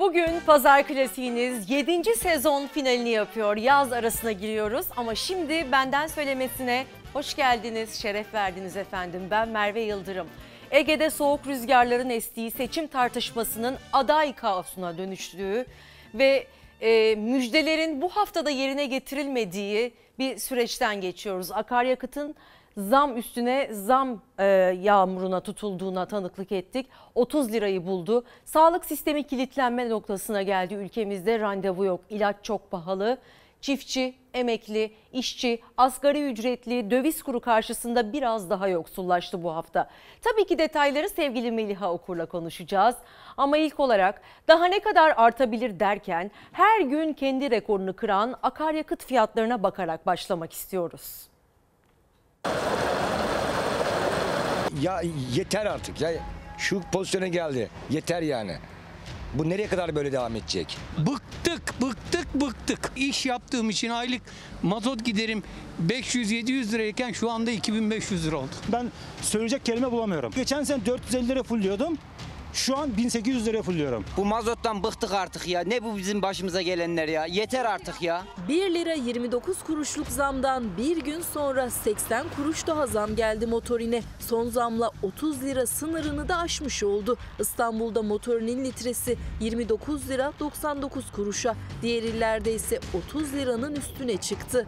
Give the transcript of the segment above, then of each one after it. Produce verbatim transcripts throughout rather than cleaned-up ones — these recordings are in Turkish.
Bugün Pazar Klasiğiniz yedinci sezon finalini yapıyor. Yaz arasına giriyoruz ama şimdi benden söylemesine hoş geldiniz, şeref verdiniz efendim. Ben Merve Yıldırım. Ege'de soğuk rüzgarların estiği seçim tartışmasının aday kaosuna dönüştüğü ve e, müjdelerin bu haftada yerine getirilmediği bir süreçten geçiyoruz. Akaryakıtın zam üstüne zam e, yağmuruna tutulduğuna tanıklık ettik. otuz lirayı buldu. Sağlık sistemi kilitlenme noktasına geldi. Ülkemizde randevu yok. İlaç çok pahalı. Çiftçi, emekli, işçi, asgari ücretli, döviz kuru karşısında biraz daha yoksullaştı bu hafta. Tabii ki detayları sevgili Meliha Okur'la konuşacağız. Ama ilk olarak daha ne kadar artabilir derken her gün kendi rekorunu kıran akaryakıt fiyatlarına bakarak başlamak istiyoruz. Ya yeter artık ya, şu pozisyona geldi, yeter yani. Bu nereye kadar böyle devam edecek? Bıktık, bıktık, bıktık. İş yaptığım için aylık mazot giderim beş yüz yedi yüz lirayken şu anda iki bin beş yüz lira oldu. Ben söyleyecek kelime bulamıyorum. Geçen sene dört yüz elli lira fulluyordum. Şu an bin sekiz yüz liraya fulluyorum. Bu mazottan bıktık artık ya. Ne bu bizim başımıza gelenler ya? Yeter artık ya. bir lira yirmi dokuz kuruşluk zamdan bir gün sonra seksen kuruş daha zam geldi motorine. Son zamla otuz lira sınırını da aşmış oldu. İstanbul'da motorinin litresi yirmi dokuz lira doksan dokuz kuruşa. Diğer illerde ise otuz liranın üstüne çıktı.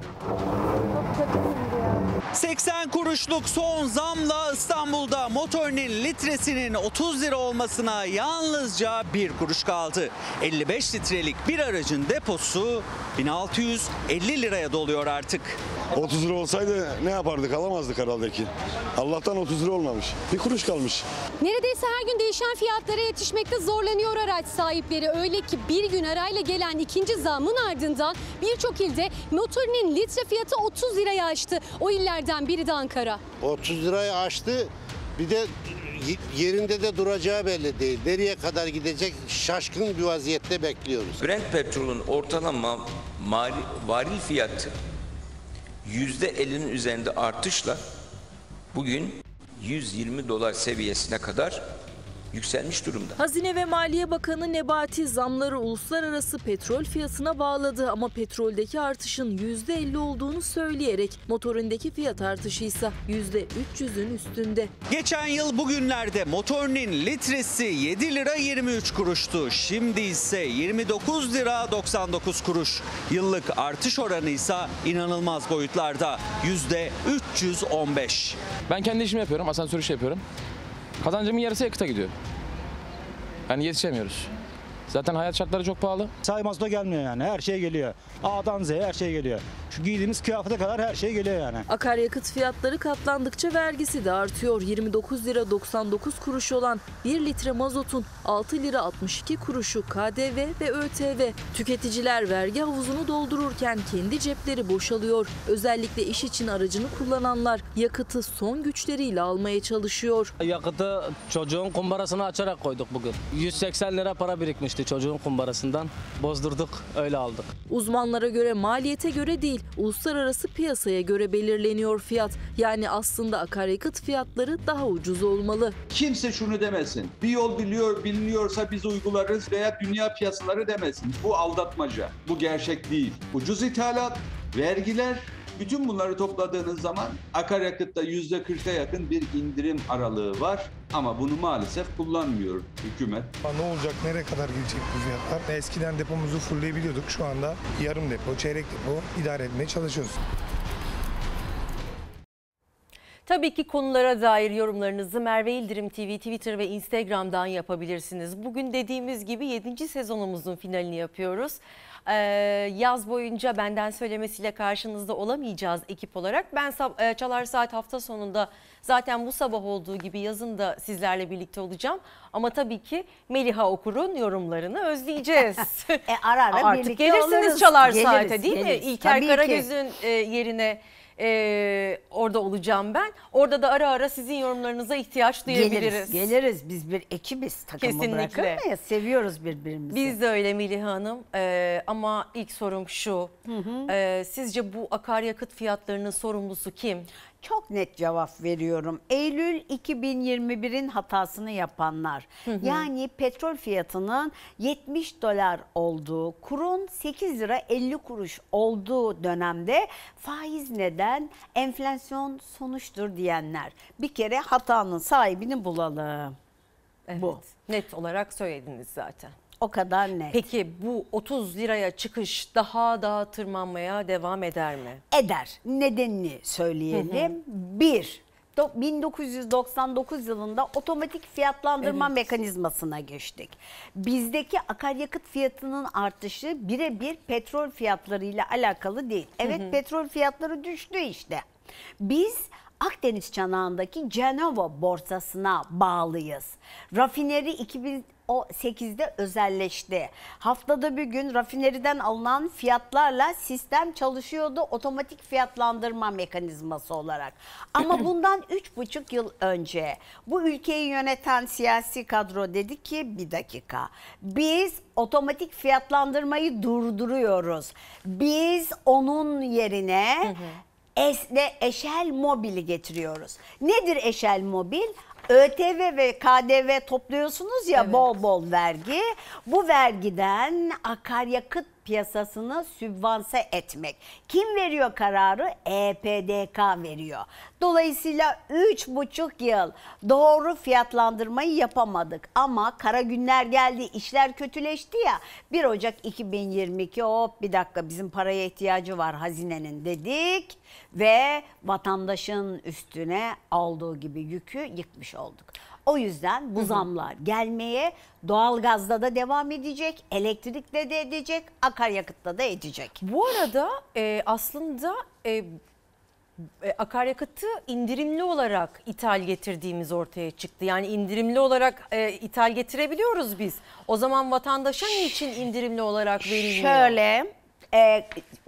seksen kuruşluk son zamla İstanbul'da motorinin litresinin otuz lira olmasına yalnızca bir kuruş kaldı. elli beş litrelik bir aracın deposu bin altı yüz elli liraya doluyor artık. otuz lira olsaydı ne yapardık, alamazdık herhalde ki. Allah'tan otuz lira olmamış. Bir kuruş kalmış. Neredeyse her gün değişen fiyatlara yetişmekte zorlanıyor araç sahipleri. Öyle ki bir gün arayla gelen ikinci zamın ardından birçok ilde motorinin litre fiyatı otuz liraya aştı. O illerden biri de Ankara. otuz lirayı aştı. Bir de yerinde de duracağı belli değil. Nereye kadar gidecek şaşkın bir vaziyette bekliyoruz. Brent petrolün ortalama mali, varil fiyatı yüzde ellinin üzerinde artışla bugün yüz yirmi dolar seviyesine kadar yükselmiş durumda. Hazine ve Maliye Bakanı Nebati zamları uluslararası petrol fiyatına bağladı ama petroldeki artışın yüzde elli olduğunu söyleyerek motorindeki fiyat artışı ise yüzde üç yüzün üstünde. Geçen yıl bugünlerde motorinin litresi yedi lira yirmi üç kuruştu. Şimdi ise yirmi dokuz lira doksan dokuz kuruş. Yıllık artış oranı ise inanılmaz boyutlarda. yüzde üç yüz on beş. Ben kendi işimi yapıyorum, asansör işi yapıyorum. Kazancımın yarısı yakıta gidiyor. Yani yetişemiyoruz. Zaten hayat şartları çok pahalı. Saymazda gelmiyor yani. Her şey geliyor. A'dan Z'ye her şey geliyor. Şu giydiğimiz kıyafete kadar her şey geliyor yani. Akaryakıt fiyatları katlandıkça vergisi de artıyor. yirmi dokuz lira doksan dokuz kuruş olan bir litre mazotun altı lira altmış iki kuruşu K D V ve Ö T V. Tüketiciler vergi havuzunu doldururken kendi cepleri boşalıyor. Özellikle iş için aracını kullananlar yakıtı son güçleriyle almaya çalışıyor. Yakıtı çocuğun kumbarasını açarak koyduk bugün. yüz seksen lira para birikmişti çocuğun kumbarasından. Bozdurduk, öyle aldık. Uzmanlara göre maliyete göre değil, uluslararası piyasaya göre belirleniyor fiyat. Yani aslında akaryakıt fiyatları daha ucuz olmalı. Kimse şunu demesin. Bir yol biliyor, biliniyorsa biz uygularız veya dünya piyasaları demesin. Bu aldatmaca. Bu gerçek değil. Ucuz ithalat, vergiler, bütün bunları topladığınız zaman akaryakıtta yüzde kırka yakın bir indirim aralığı var. Ama bunu maalesef kullanmıyor hükümet. Ne olacak, nereye kadar gidecek bu fiyatlar? Eskiden depomuzu fullleyebiliyorduk. Şu anda yarım depo, çeyrek depo idare etmeye çalışıyoruz. Tabii ki konulara dair yorumlarınızı Merve Yıldırım T V, Twitter ve Instagram'dan yapabilirsiniz. Bugün dediğimiz gibi yedinci sezonumuzun finalini yapıyoruz. Ee, yaz boyunca benden söylemesiyle karşınızda olamayacağız ekip olarak. Ben e, Çalar Saat hafta sonunda zaten bu sabah olduğu gibi yazın da sizlerle birlikte olacağım. Ama tabii ki Meliha Okur'un yorumlarını özleyeceğiz. e, ara ara Artık gelirsiniz oluruz. Çalar geliriz, Saat'e değil geliriz. mi? İlker Tabii Karagöz'ün e, yerine e, orada olacağım ben. Orada da ara ara sizin yorumlarınıza ihtiyaç duyabiliriz. Geliriz, geliriz. Biz bir ekibiz. Takımı bırakır mıyız? Seviyoruz birbirimizi. Biz de öyle Meliha Hanım. Ee, ama ilk sorum şu. Hı hı. Ee, sizce bu akaryakıt fiyatlarının sorumlusu kim? çok net cevap veriyorum. Eylül iki bin yirmi birin hatasını yapanlar. Hı hı. Yani petrol fiyatının yetmiş dolar olduğu, kurun sekiz lira elli kuruş olduğu dönemde faiz neden, enflasyon sonuçtur diyenler. Bir kere hatanın sahibini bulalım. Evet, Bu. Net olarak söylediniz zaten. O kadar net. Peki bu otuz liraya çıkış daha da tırmanmaya devam eder mi? Eder. Nedenini söyleyelim. Hı hı. Bir, do- bin dokuz yüz doksan dokuz yılında otomatik fiyatlandırma Evet. mekanizmasına geçtik. Bizdeki akaryakıt fiyatının artışı birebir petrol fiyatlarıyla alakalı değil. Evet, Hı hı. petrol fiyatları düştü işte. Biz Akdeniz çanağındaki Cenova borsasına bağlıyız. Rafineri iki bin sekizde özelleşti. Haftada bir gün rafineriden alınan fiyatlarla sistem çalışıyordu otomatik fiyatlandırma mekanizması olarak. Ama bundan üç buçuk yıl önce bu ülkeyi yöneten siyasi kadro dedi ki bir dakika, biz otomatik fiyatlandırmayı durduruyoruz. Biz onun yerine... Hı hı. Esne, eşel mobili getiriyoruz. Nedir eşel mobil? ÖTV ve K D V topluyorsunuz ya, Evet. bol bol vergi. Bu vergiden akaryakıt piyasasını sübvanse etmek. Kim veriyor kararı? E P D K veriyor. Dolayısıyla üç buçuk yıl doğru fiyatlandırmayı yapamadık. Ama kara günler geldi, işler kötüleşti ya. bir Ocak iki bin yirmi iki hop bir dakika bizim paraya ihtiyacı var hazinenin dedik. Ve vatandaşın üstüne olduğu gibi yükü yıkmış olduk. O yüzden bu zamlar gelmeye, doğalgazda da devam edecek, elektrikle de edecek, akaryakıtla da edecek. Bu arada e, aslında e, e, akaryakıtı indirimli olarak ithal getirdiğimiz ortaya çıktı. Yani indirimli olarak e, ithal getirebiliyoruz biz. O zaman vatandaşa niçin indirimli olarak verilmiyor? Şöyle... Ee,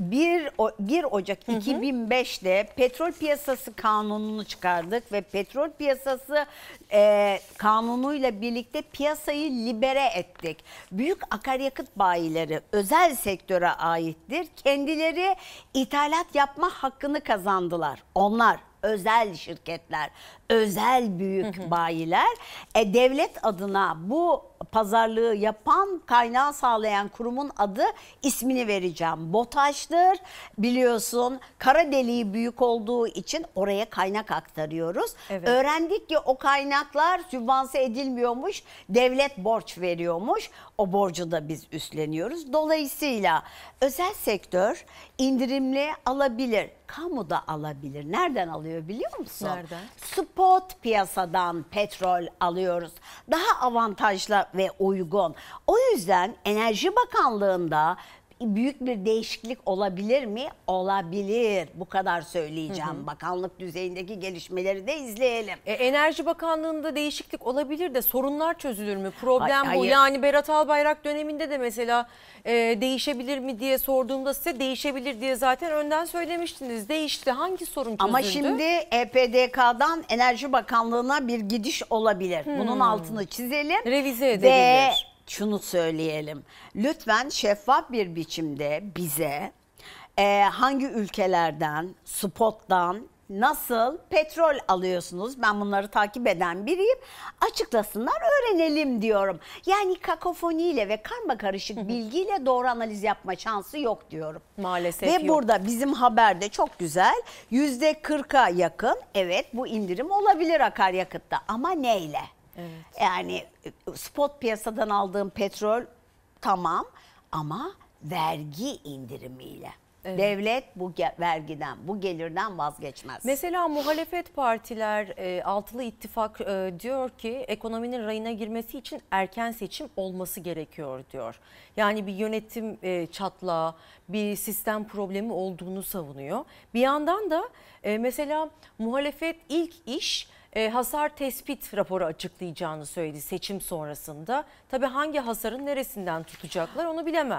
bir Ocak iki bin beşte petrol piyasası kanununu çıkardık ve petrol piyasası e, kanunuyla birlikte piyasayı libere ettik. Büyük akaryakıt bayileri özel sektöre aittir. Kendileri ithalat yapma hakkını kazandılar. Onlar özel şirketler, özel büyük bayiler. E, devlet adına bu pazarlığı yapan, kaynağı sağlayan kurumun adı, ismini vereceğim. BOTAŞ'tır. Biliyorsun kara deliği büyük olduğu için oraya kaynak aktarıyoruz. Evet. Öğrendik ki o kaynaklar sübvanse edilmiyormuş. Devlet borç veriyormuş. O borcu da biz üstleniyoruz. Dolayısıyla özel sektör indirimli alabilir. Kamu da alabilir. Nereden alıyor biliyor musun? Nereden? Spot piyasadan petrol alıyoruz. Daha avantajlı ve uygun. O yüzden Enerji Bakanlığı'nda büyük bir değişiklik olabilir mi? Olabilir. Bu kadar söyleyeceğim. Hı hı. Bakanlık düzeyindeki gelişmeleri de izleyelim. E, Enerji Bakanlığı'nda değişiklik olabilir de sorunlar çözülür mü? Problem Hayır, bu. hayır. Yani Berat Albayrak döneminde de mesela e, değişebilir mi diye sorduğumda size değişebilir diye zaten önden söylemiştiniz. Değişti. Hangi sorun çözüldü? Ama şimdi E P D K'dan Enerji Bakanlığı'na bir gidiş olabilir. Hmm. Bunun altını çizelim. Revize Ve edebilir. şunu söyleyelim. Lütfen şeffaf bir biçimde bize e, hangi ülkelerden, spottan nasıl petrol alıyorsunuz? Ben bunları takip eden biriyim. Açıklasınlar, öğrenelim diyorum. Yani kakofoniyle ve karmakarışık bilgiyle doğru analiz yapma şansı yok diyorum. Maalesef Ve yok. burada bizim haberde çok güzel yüzde kırka yakın evet bu indirim olabilir akaryakıtta ama neyle? Evet. Yani spot piyasadan aldığım petrol tamam ama vergi indirimiyle. Evet. Devlet bu vergiden, bu gelirden vazgeçmez. Mesela muhalefet partiler, e, altılı ittifak e, diyor ki ekonominin rayına girmesi için erken seçim olması gerekiyor diyor. Yani bir yönetim e, çatlağı, bir sistem problemi olduğunu savunuyor. Bir yandan da e, mesela muhalefet ilk iş e, hasar tespit raporu açıklayacağını söyledi seçim sonrasında. Tabii hangi hasarın neresinden tutacaklar onu bilemem.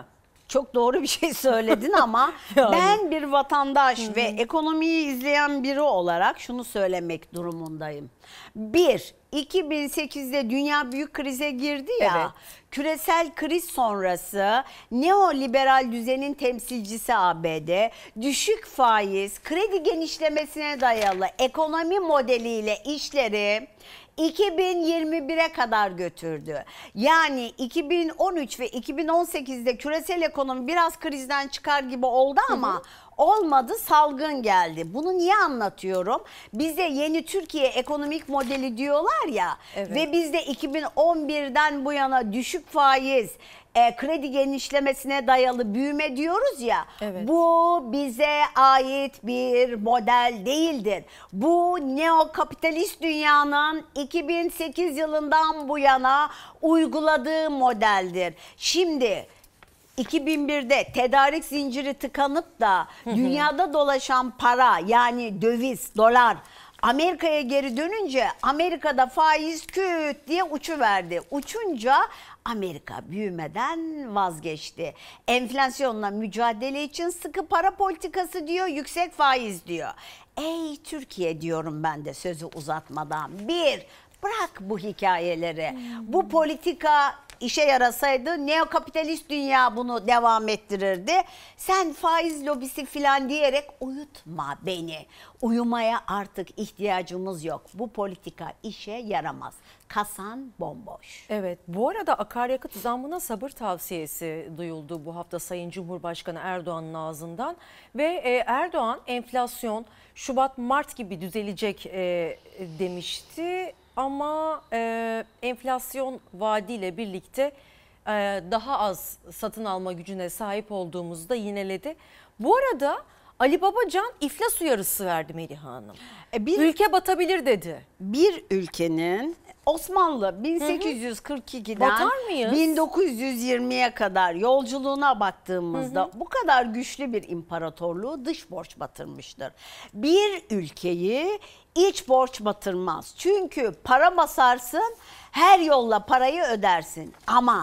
Çok doğru bir şey söyledin ama Yani. ben bir vatandaş ve ekonomiyi izleyen biri olarak şunu söylemek durumundayım. Bir, iki bin sekizde dünya büyük krize girdi ya. Evet. Küresel kriz sonrası neoliberal düzenin temsilcisi A B D, düşük faiz, kredi genişlemesine dayalı ekonomi modeliyle işleri iki bin yirmi bire kadar götürdü. Yani iki bin on üç ve iki bin on sekizde küresel ekonomi biraz krizden çıkar gibi oldu ama hı hı. olmadı, salgın geldi. Bunu niye anlatıyorum? Bize yeni Türkiye ekonomik modeli diyorlar ya, evet. ve biz de iki bin on birden bu yana düşük faiz, E, kredi genişlemesine dayalı büyüme diyoruz ya, evet. bu bize ait bir model değildir. Bu neokapitalist dünyanın iki bin sekiz yılından bu yana uyguladığı modeldir. Şimdi iki bin birde tedarik zinciri tıkanıp da dünyada dolaşan para, yani döviz, dolar Amerika'ya geri dönünce Amerika'da faiz küt diye uçuverdi. Uçunca Amerika büyümeden vazgeçti. Enflasyonla mücadele için sıkı para politikası diyor, yüksek faiz diyor. Ey Türkiye diyorum ben de sözü uzatmadan. Bir, bırak bu hikayeleri. Hmm. Bu politika işe yarasaydı neokapitalist dünya bunu devam ettirirdi. Sen faiz lobisi falan diyerek uyutma beni. Uyumaya artık ihtiyacımız yok. Bu politika işe yaramaz. Kasan bomboş. Evet, bu arada akaryakıt zammına sabır tavsiyesi duyuldu bu hafta Sayın Cumhurbaşkanı Erdoğan'ın ağzından. Ve e, Erdoğan enflasyon Şubat-Mart gibi düzelecek e, demişti. Ama e, enflasyon vaadiyle birlikte e, daha az satın alma gücüne sahip olduğumuzu da yineledi. Bu arada Ali Babacan iflas uyarısı verdi Meliha Hanım. E bir, Ülke batabilir dedi. Bir ülkenin Osmanlı bin sekiz yüz kırk ikiden bin dokuz yüz yirmiye kadar yolculuğuna baktığımızda hı hı. bu kadar güçlü bir imparatorluğu dış borç batırmıştır. Bir ülkeyi iç borç batırmaz. Çünkü para basarsın, her yolla parayı ödersin. Ama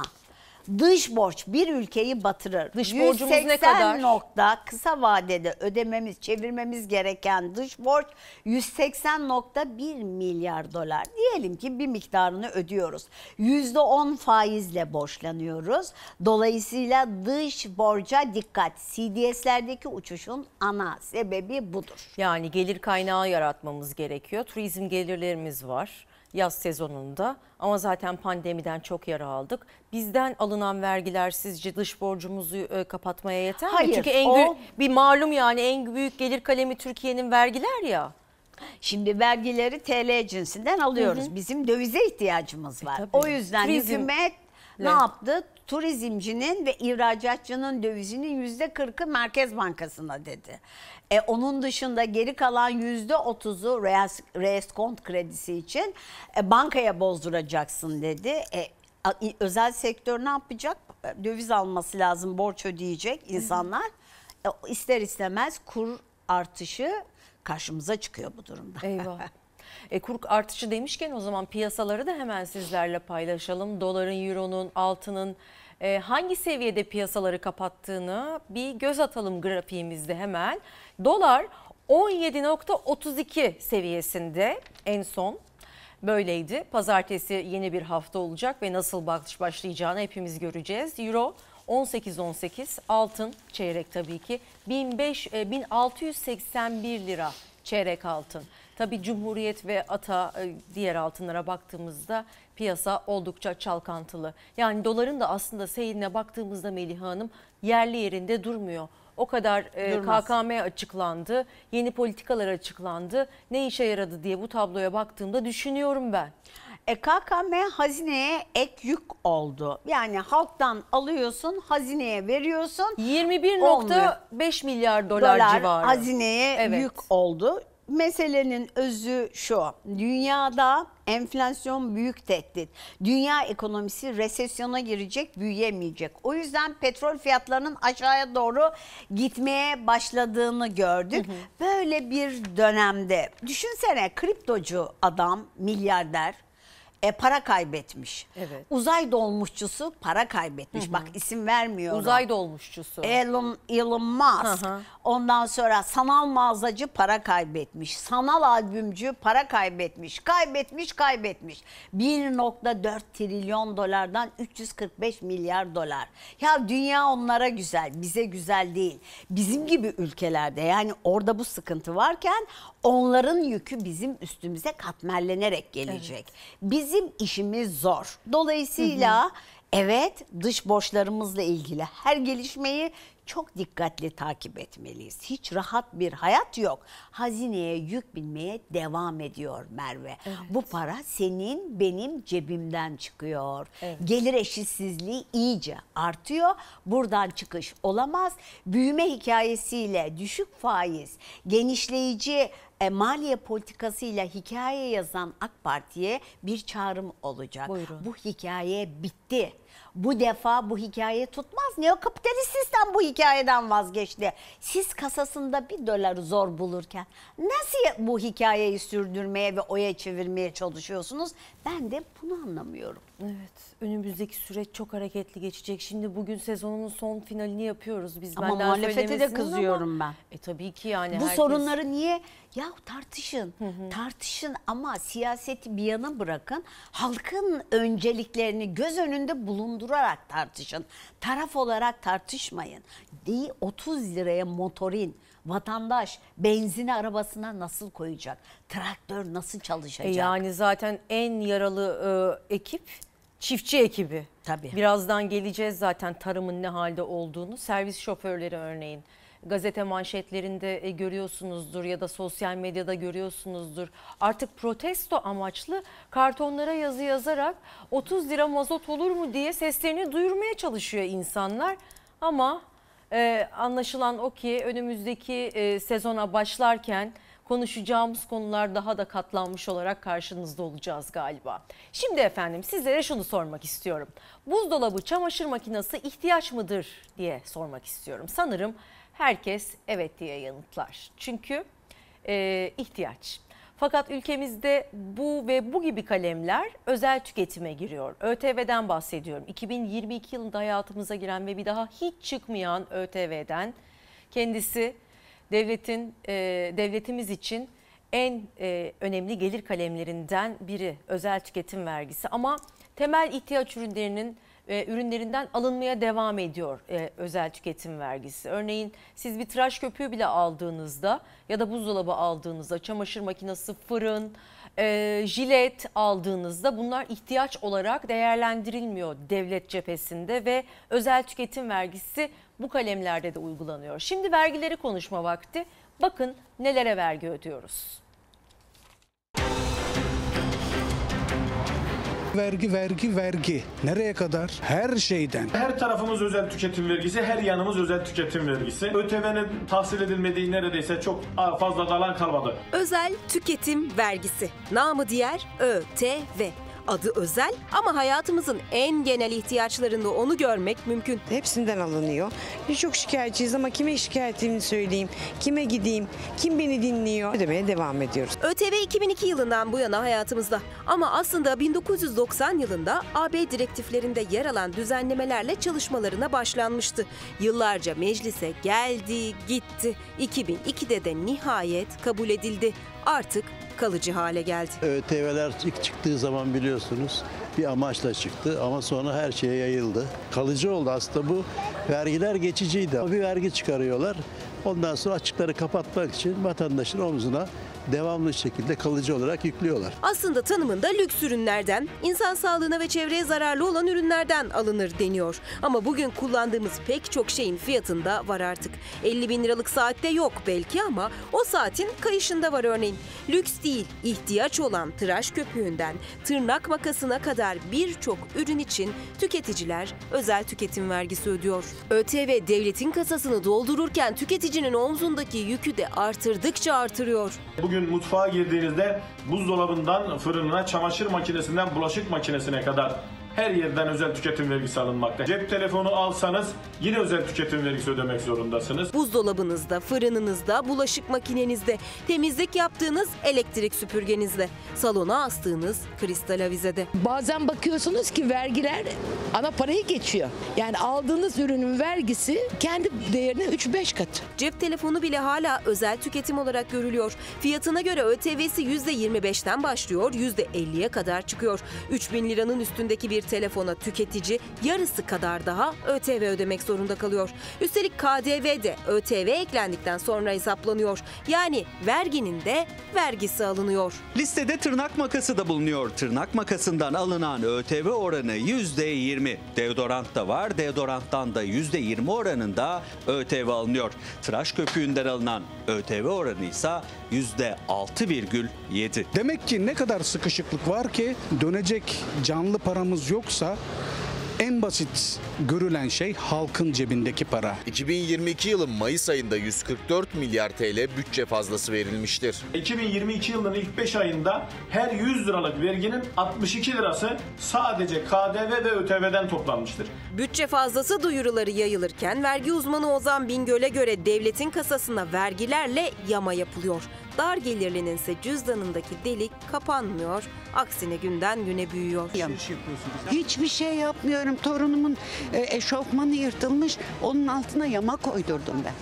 dış borç bir ülkeyi batırır. Dış borcumuz ne kadar? Nokta kısa vadede ödememiz, çevirmemiz gereken dış borç yüz seksen nokta bir milyar dolar. Diyelim ki bir miktarını ödüyoruz. yüzde on faizle borçlanıyoruz. Dolayısıyla dış borca dikkat. C D S'lerdeki uçuşun ana sebebi budur. Yani gelir kaynağı yaratmamız gerekiyor. Turizm gelirlerimiz var yaz sezonunda ama zaten pandemiden çok yara aldık. Bizden alınan vergiler sizce dış borcumuzu e, kapatmaya yeter mi? Hayır, Çünkü en o... büyük, bir malum yani en büyük gelir kalemi Türkiye'nin vergiler ya. Şimdi vergileri T L cinsinden alıyoruz. Hı hı. Bizim dövize ihtiyacımız var. E, o yüzden Turizm... hükümet ne yaptı? Turizmcinin ve ihracatçının dövizinin yüzde kırkı Merkez Bankası'na dedi. E, onun dışında geri kalan yüzde otuzu reeskont kredisi için e, bankaya bozduracaksın dedi. E, özel sektör ne yapacak? Döviz alması lazım, borç ödeyecek insanlar. E, ister istemez kur artışı karşımıza çıkıyor bu durumda. Eyvah. E, kur artışı demişken o zaman piyasaları da hemen sizlerle paylaşalım. Doların, euronun, altının e, hangi seviyede piyasaları kapattığını bir göz atalım grafiğimizde hemen. Dolar on yedi nokta otuz iki seviyesinde en son böyleydi. Pazartesi yeni bir hafta olacak ve nasıl başlayacağını hepimiz göreceğiz. Euro on sekiz on sekiz, altın çeyrek tabii ki bin altı yüz seksen bir lira çeyrek altın. Tabii Cumhuriyet ve Ata diğer altınlara baktığımızda piyasa oldukça çalkantılı. Yani doların da aslında seyrine baktığımızda Meliha Hanım yerli yerinde durmuyor. O kadar e, K K M açıklandı, yeni politikalar açıklandı. Ne işe yaradı diye bu tabloya baktığımda düşünüyorum ben. E, K K M hazineye ek yük oldu. Yani halktan alıyorsun, hazineye veriyorsun. yirmi bir nokta beş milyar dolar, dolar civarı. Hazineye evet. yük oldu. Meselenin özü şu: dünyada enflasyon büyük tehdit. Dünya ekonomisi resesyona girecek, büyüyemeyecek. O yüzden petrol fiyatlarının aşağıya doğru gitmeye başladığını gördük. Hı hı. Böyle bir dönemde düşünsene, kriptocu adam, milyarder e, para kaybetmiş. Evet. Uzay dolmuşçusu para kaybetmiş. Hı hı. Bak isim vermiyorum. Uzay dolmuşçusu. Elon, Elon Musk. Hı hı. Ondan sonra sanal mağazacı para kaybetmiş. Sanal albümcü para kaybetmiş. Kaybetmiş, kaybetmiş. bir nokta dört trilyon dolardan üç yüz kırk beş milyar dolar. Ya dünya onlara güzel, bize güzel değil. Bizim gibi ülkelerde, yani orada bu sıkıntı varken onların yükü bizim üstümüze katmerlenerek gelecek. Evet. Bizim işimiz zor. Dolayısıyla hı hı. evet, dış borçlarımızla ilgili her gelişmeyi çok dikkatli takip etmeliyiz. Hiç rahat bir hayat yok. Hazineye yük binmeye devam ediyor Merve. Evet. Bu para senin benim cebimden çıkıyor. Evet. Gelir eşitsizliği iyice artıyor. Buradan çıkış olamaz. Büyüme hikayesiyle düşük faiz, genişleyici e, maliye politikasıyla hikaye yazan AK Parti'ye bir çağrım olacak. Buyurun. Bu hikaye bitti. Bu defa bu hikaye tutmaz. Neokapitalist sistem bu hikayeden vazgeçti. Siz kasasında bir doları zor bulurken nasıl bu hikayeyi sürdürmeye ve oya çevirmeye çalışıyorsunuz? Ben de bunu anlamıyorum. Evet, önümüzdeki süreç çok hareketli geçecek. Şimdi bugün sezonun son finalini yapıyoruz. Biz ama muhalefete de kızıyorum ama, ben. E tabii ki yani. Bu herkes... sorunları niye? Ya tartışın, hı hı. tartışın ama siyaseti bir yana bırakın. Halkın önceliklerini göz önünde bulundurarak tartışın. Taraf olarak tartışmayın. Değil, otuz liraya motorin vatandaş benzini arabasına nasıl koyacak? Traktör nasıl çalışacak? E yani zaten en yaralı e, ekip çiftçi ekibi. Tabii. Birazdan geleceğiz zaten tarımın ne halde olduğunu. Servis şoförleri örneğin. Gazete manşetlerinde görüyorsunuzdur ya da sosyal medyada görüyorsunuzdur. Artık protesto amaçlı kartonlara yazı yazarak otuz lira mazot olur mu diye seslerini duyurmaya çalışıyor insanlar. Ama e, anlaşılan o ki önümüzdeki e, sezona başlarken konuşacağımız konular daha da katlanmış olarak karşınızda olacağız galiba. Şimdi efendim sizlere şunu sormak istiyorum. Buzdolabı, çamaşır makinesi ihtiyaç mıdır diye sormak istiyorum. Sanırım herkes evet diye yanıtlar. Çünkü e, ihtiyaç. Fakat ülkemizde bu ve bu gibi kalemler özel tüketime giriyor. ÖTV'den bahsediyorum. iki bin yirmi iki yılında hayatımıza giren ve bir daha hiç çıkmayan ÖTV'den kendisi devletin e, devletimiz için en e, önemli gelir kalemlerinden biri özel tüketim vergisi. Ama temel ihtiyaç ürünlerinin E, ürünlerinden alınmaya devam ediyor e, özel tüketim vergisi. Örneğin siz bir tıraş köpüğü bile aldığınızda ya da buzdolabı aldığınızda, çamaşır makinesi, fırın, e, jilet aldığınızda bunlar ihtiyaç olarak değerlendirilmiyor devlet cephesinde ve özel tüketim vergisi bu kalemlerde de uygulanıyor. Şimdi vergileri konuşma vakti. Bakın nelere vergi ödüyoruz. Vergi, vergi, vergi. Nereye kadar? Her şeyden. Her tarafımız özel tüketim vergisi, her yanımız özel tüketim vergisi. ÖTV'nin tahsil edilmediği neredeyse çok fazla kalan kalmadı. Özel tüketim vergisi. Namı diğer ÖTV. Adı özel ama hayatımızın en genel ihtiyaçlarında onu görmek mümkün. Hepsinden alınıyor. Biz çok şikayetçiyiz ama kime şikayetimi söyleyeyim, kime gideyim, kim beni dinliyor ödemeye devam ediyoruz. ÖTV iki bin iki yılından bu yana hayatımızda ama aslında bin dokuz yüz doksan yılında A B direktiflerinde yer alan düzenlemelerle çalışmalarına başlanmıştı. Yıllarca meclise geldi, gitti. iki bin ikide de nihayet kabul edildi. Artık kalıcı hale geldi. ÖTV'ler ilk çıktığı zaman biliyorsunuz bir amaçla çıktı ama sonra her şeye yayıldı. Kalıcı oldu aslında bu. Vergiler geçiciydi. Bir vergi çıkarıyorlar. Ondan sonra açıkları kapatmak için vatandaşın omzuna devamlı şekilde kalıcı olarak yüklüyorlar. Aslında tanımında lüks ürünlerden, insan sağlığına ve çevreye zararlı olan ürünlerden alınır deniyor. Ama bugün kullandığımız pek çok şeyin fiyatında var artık. elli bin liralık saatte yok belki ama o saatin kayışında var örneğin. Lüks değil, ihtiyaç olan tıraş köpüğünden tırnak makasına kadar birçok ürün için tüketiciler özel tüketim vergisi ödüyor. ÖTV devletin kasasını doldururken tüketicinin omzundaki yükü de artırdıkça artırıyor. Bugün mutfağa girdiğinizde buzdolabından fırınına, çamaşır makinesinden bulaşık makinesine kadar her yerden özel tüketim vergisi alınmakta. Cep telefonu alsanız yine özel tüketim vergisi ödemek zorundasınız. Buzdolabınızda, fırınınızda, bulaşık makinenizde, temizlik yaptığınız elektrik süpürgenizde, salona astığınız kristal avizede. Bazen bakıyorsunuz ki vergiler ana parayı geçiyor. Yani aldığınız ürünün vergisi kendi değerinin üç beş katı. Cep telefonu bile hala özel tüketim olarak görülüyor. Fiyatına göre ÖTV'si yüzde yirmi beşten başlıyor, yüzde elliye kadar çıkıyor. üç bin liranın üstündeki bir telefona tüketici yarısı kadar daha ÖTV ödemek zorunda kalıyor. Üstelik K D V de ÖTV eklendikten sonra hesaplanıyor. Yani verginin de vergisi alınıyor. Listede tırnak makası da bulunuyor. Tırnak makasından alınan ÖTV oranı yüzde yirmi. Deodorant da var. Deodoranttan da yüzde yirmi oranında ÖTV alınıyor. Tıraş köpüğünden alınan ÖTV oranı ise yüzde altı virgül yedi. Demek ki ne kadar sıkışıklık var ki dönecek canlı paramız yoksa en basit görülen şey halkın cebindeki para. iki bin yirmi iki yılın Mayıs ayında yüz kırk dört milyar T L bütçe fazlası verilmiştir. iki bin yirmi iki yılının ilk beş ayında her yüz liralık verginin altmış iki lirası sadece K D V ve ÖTV'den toplanmıştır. Bütçe fazlası duyuruları yayılırken vergi uzmanı Ozan Bingöl'e göre devletin kasasına vergilerle yama yapılıyor. Dar gelirlinin ise cüzdanındaki delik kapanmıyor. Aksine günden güne büyüyor. Hiçbir şey yapmıyorum. Torunumun eşofmanı yırtılmış. Onun altına yama koydurdum ben.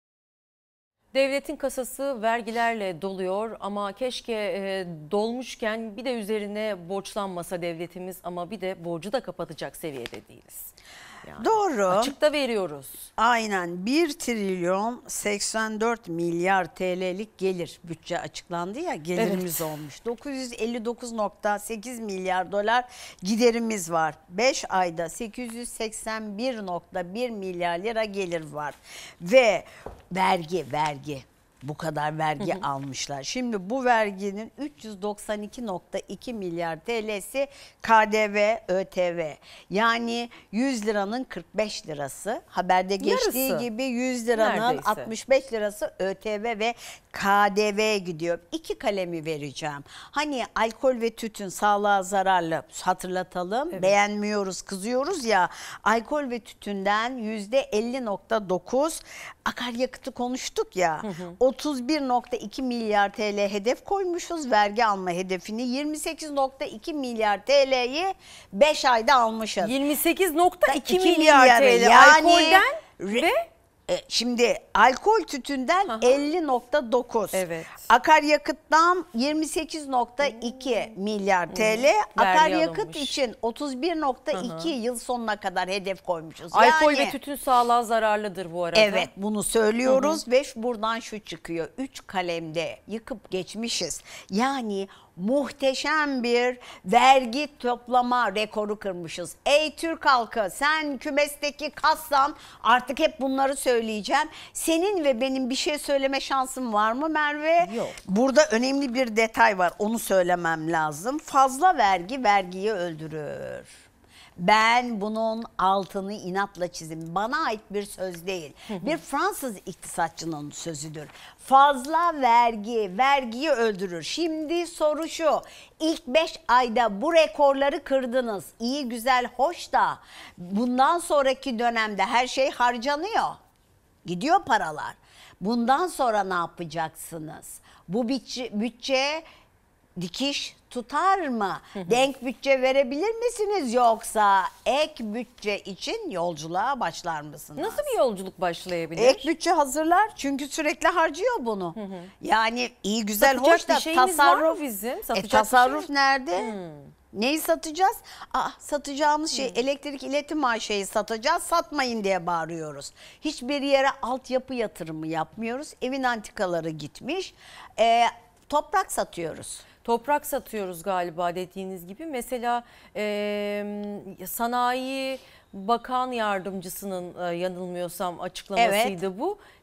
Devletin kasası vergilerle doluyor ama keşke e, dolmuşken bir de üzerine borçlanmasa devletimiz, ama bir de borcu da kapatacak seviyede değiliz. Yani doğru. Açıkta veriyoruz. Aynen bir trilyon seksen dört milyar T L'lik gelir bütçe açıklandı ya, gelirimiz evet. olmuş. dokuz yüz elli dokuz nokta sekiz milyar dolar giderimiz var. beş ayda sekiz yüz seksen bir nokta bir milyar lira gelir var. Ve vergi vergi. Bu kadar vergi hı hı. almışlar. Şimdi bu verginin üç yüz doksan iki nokta iki milyar T L'si K D V, ÖTV. Yani yüz liranın kırk beş lirası. Haberde geçtiği yarısı gibi yüz liranın neredeyse altmış beş lirası ÖTV ve K D V'ye gidiyor. İki kalemi vereceğim. Hani alkol ve tütün sağlığa zararlı, hatırlatalım. Evet. Beğenmiyoruz, kızıyoruz ya. Alkol ve tütünden yüzde elli nokta dokuz, akaryakıtı konuştuk ya. Hı hı. otuz bir nokta iki milyar T L hedef koymuşuz. Vergi alma hedefini yirmi sekiz nokta iki milyar T L'yi beş ayda almışız. yirmi sekiz nokta iki milyar T L yani, alkolden ve şimdi alkol tütünden aha. elli nokta dokuz. Evet. Akaryakıttan yirmi sekiz nokta iki hmm. milyar T L. Hmm. Akaryakıt alınmış için otuz bir nokta iki yıl sonuna kadar hedef koymuşuz. Alkol yani, ve tütün sağlığa zararlıdır bu arada. Evet, bunu söylüyoruz hı hı. ve buradan şu çıkıyor. Üç kalemde yıkıp geçmişiz. Yani muhteşem bir vergi toplama rekoru kırmışız. Ey Türk halkı, sen kümesteki kassan, artık hep bunları söyleyeceğim. Senin ve benim bir şey söyleme şansım var mı Merve? Yok. Burada önemli bir detay var, onu söylemem lazım. Fazla vergi vergiyi öldürür. Ben bunun altını inatla çizim. Bana ait bir söz değil. Bir Fransız iktisatçının sözüdür. Fazla vergi vergiyi öldürür. Şimdi soru şu. İlk beş ayda bu rekorları kırdınız. İyi, güzel, hoş da bundan sonraki dönemde her şey harcanıyor. Gidiyor paralar. Bundan sonra ne yapacaksınız? Bu bütçe, bütçe dikiş tutar mı? Hı hı. Denk bütçe verebilir misiniz, yoksa ek bütçe için yolculuğa başlar mısınız? Nasıl bir yolculuk başlayabilir? Ek bütçe hazırlar, çünkü sürekli harcıyor bunu. Hı hı. Yani iyi, güzel, satacak hoş da tasarruf bizim. E, tasarruf şey nerede? Hmm. Neyi satacağız? Aa, satacağımız şey hmm. elektrik iletim maaşıyı satacağız, satmayın diye bağırıyoruz. Hiçbir yere altyapı yatırımı yapmıyoruz. Evin antikaları gitmiş. Ee, toprak satıyoruz. Toprak satıyoruz galiba dediğiniz gibi. Mesela e, sanayi bakan yardımcısının e, yanılmıyorsam açıklamasıydı evet. bu.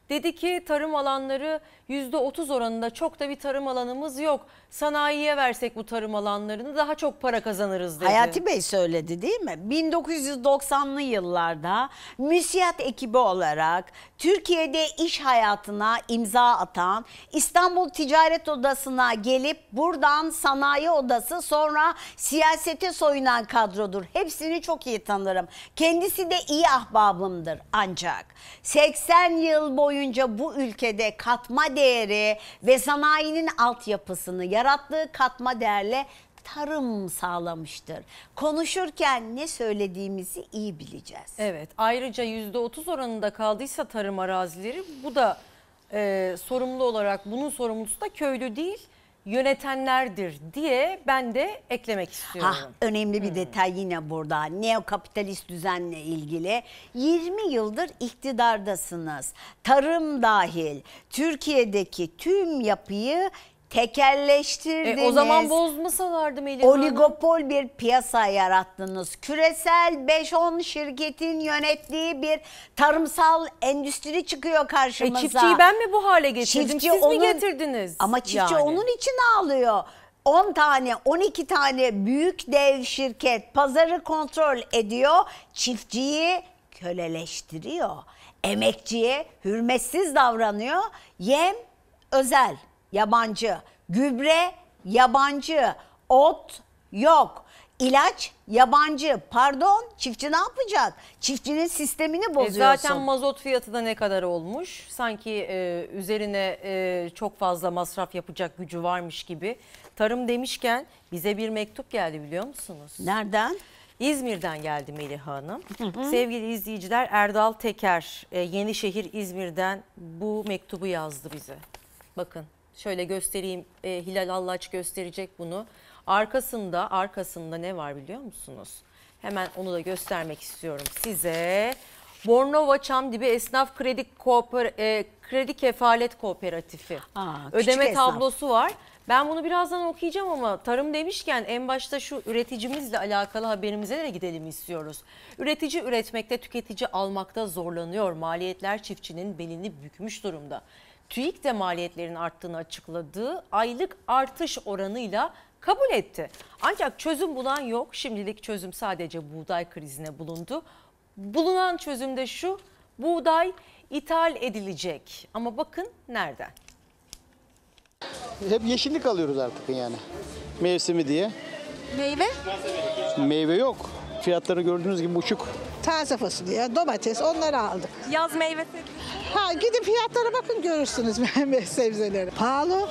Dedi ki tarım alanları yüzde otuz oranında, çok da bir tarım alanımız yok. Sanayiye versek bu tarım alanlarını daha çok para kazanırız dedi. Hayati Bey söyledi değil mi? bin dokuz yüz doksanlı yıllarda MÜSİAD ekibi olarak Türkiye'de iş hayatına imza atan, İstanbul Ticaret Odası'na gelip buradan sanayi odası, sonra siyasete soyunan kadrodur. Hepsini çok iyi tanırım. Kendisi de iyi ahbabımdır ancak seksen yıl boyunca bu ülkede katma değeri ve sanayinin altyapısını, yarattığı katma değerle tarım sağlamıştır. Konuşurken ne söylediğimizi iyi bileceğiz. Evet, ayrıca yüzde otuz oranında kaldıysa tarım arazileri, bu da e, sorumlu olarak, bunun sorumlusu da köylü değil, yönetenlerdir diye ben de eklemek istiyorum. Ha, önemli bir hmm. detay yine burada. Neokapitalist düzenle ilgili. yirmi yıldır iktidardasınız. Tarım dahil Türkiye'deki tüm yapıyı tekelleştirdiniz. E, o zaman bozmasalardı Melih Hanım. Oligopol bir piyasa yarattınız. Küresel beş on şirketin yönettiği bir tarımsal endüstri çıkıyor karşımıza. E, çiftçiyi ben mi bu hale getirdim? Çiftçi Siz onun, mi getirdiniz? Ama çiftçi yani. onun için ağlıyor. on tane on iki tane büyük dev şirket pazarı kontrol ediyor. Çiftçiyi köleleştiriyor. Emekçiye hürmetsiz davranıyor. Yem özel, yabancı. Gübre yabancı. Ot yok. İlaç yabancı. Pardon, çiftçi ne yapacak? Çiftçinin sistemini bozuyorsun. E zaten mazot fiyatı da ne kadar olmuş? Sanki e, üzerine e, çok fazla masraf yapacak gücü varmış gibi. Tarım demişken bize bir mektup geldi, biliyor musunuz? Nereden? İzmir'den geldi Melih Hanım. Hı hı. Sevgili izleyiciler, Erdal Teker, e, Yenişehir İzmir'den bu mektubu yazdı bize. Bakın şöyle göstereyim, e, Hilal Allaç gösterecek bunu. Arkasında arkasında ne var biliyor musunuz? Hemen onu da göstermek istiyorum size. Bornova Çamdibi Esnaf Kredi Kooper, e, Kredi Kefalet Kooperatifi. Aa, ödeme esnaf. tablosu var. Ben bunu birazdan okuyacağım ama tarım demişken en başta şu üreticimizle alakalı haberimize de gidelim istiyoruz. Üretici üretmekte, tüketici almakta zorlanıyor. Maliyetler çiftçinin belini bükmüş durumda. TÜİK de maliyetlerin arttığını açıkladığı aylık artış oranıyla kabul etti. Ancak çözüm bulan yok. Şimdilik çözüm sadece buğday krizine bulundu. Bulunan çözüm de şu: buğday ithal edilecek. Ama bakın nereden? Hep yeşillik alıyoruz artık yani. Mevsimi diye. Meyve? Meyve yok. Fiyatları gördüğünüz gibi uçuk. Taze fasulye, domates, onları aldık. Yaz meyvesi? Ha, gidin fiyatlara bakın, görürsünüz meyve sebzeleri. Pahalı.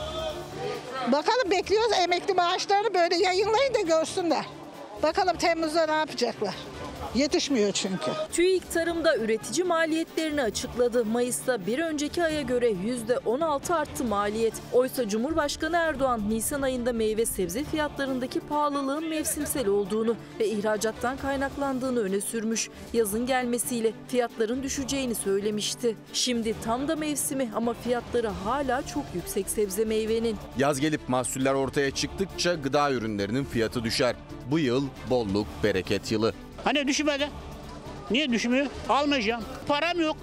Bakalım, bekliyoruz emekli maaşlarını böyle yayınlayın da görsünler. Bakalım Temmuz'da ne yapacaklar. Yetişmiyor çünkü. TÜİK tarımda üretici maliyetlerini açıkladı. Mayıs'ta bir önceki aya göre yüzde on altı arttı maliyet. Oysa Cumhurbaşkanı Erdoğan Nisan ayında meyve sebze fiyatlarındaki pahalılığın mevsimsel olduğunu ve ihracattan kaynaklandığını öne sürmüş. Yazın gelmesiyle fiyatların düşeceğini söylemişti. Şimdi tam da mevsimi ama fiyatları hala çok yüksek sebze meyvenin. Yaz gelip mahsuller ortaya çıktıkça gıda ürünlerinin fiyatı düşer. Bu yıl bolluk, bereket yılı. Hani düşmedi? Niye düşmüyor? Almayacağım. Param yok.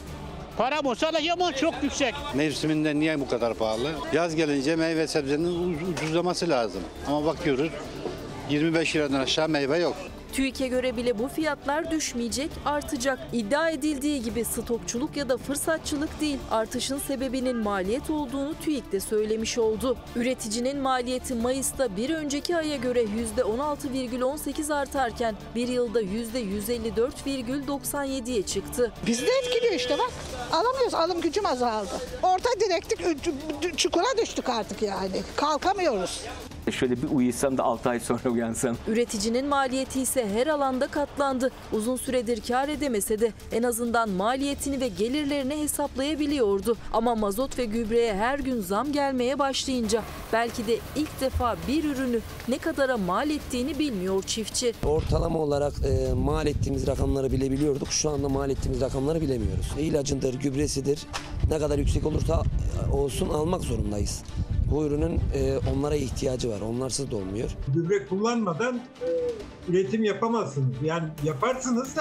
Param olsa alacağım ama çok yüksek. Mevsiminde niye bu kadar pahalı? Yaz gelince meyve sebzenin ucuzlaması lazım. Ama bakıyoruz yirmi beş liradan aşağı meyve yok. TÜİK'e göre bile bu fiyatlar düşmeyecek, artacak. İddia edildiği gibi stokçuluk ya da fırsatçılık değil, artışın sebebinin maliyet olduğunu TÜİK de söylemiş oldu. Üreticinin maliyeti Mayıs'ta bir önceki aya göre yüzde on altı virgül on sekiz artarken bir yılda yüzde yüz elli dört virgül doksan yediye çıktı. Bizi de etkiliyor işte bak. Alamıyoruz, alım gücüm azaldı. Orta direktik çukura düştük artık yani. Kalkamıyoruz. Şöyle bir uyusam da altı ay sonra uyansam. Üreticinin maliyeti ise her alanda katlandı. Uzun süredir kar edemese de en azından maliyetini ve gelirlerini hesaplayabiliyordu. Ama mazot ve gübreye her gün zam gelmeye başlayınca belki de ilk defa bir ürünü ne kadara mal ettiğini bilmiyor çiftçi. Ortalama olarak e, mal ettiğimiz rakamları bilebiliyorduk. Şu anda mal ettiğimiz rakamları bilemiyoruz. İlacındır, gübresidir. Ne kadar yüksek olursa olsun almak zorundayız. Bu ürünün e, onlara ihtiyacı var. Onlarsız da olmuyor. Gübre kullanmadan e, üretim yapamazsınız. Yani yaparsınız da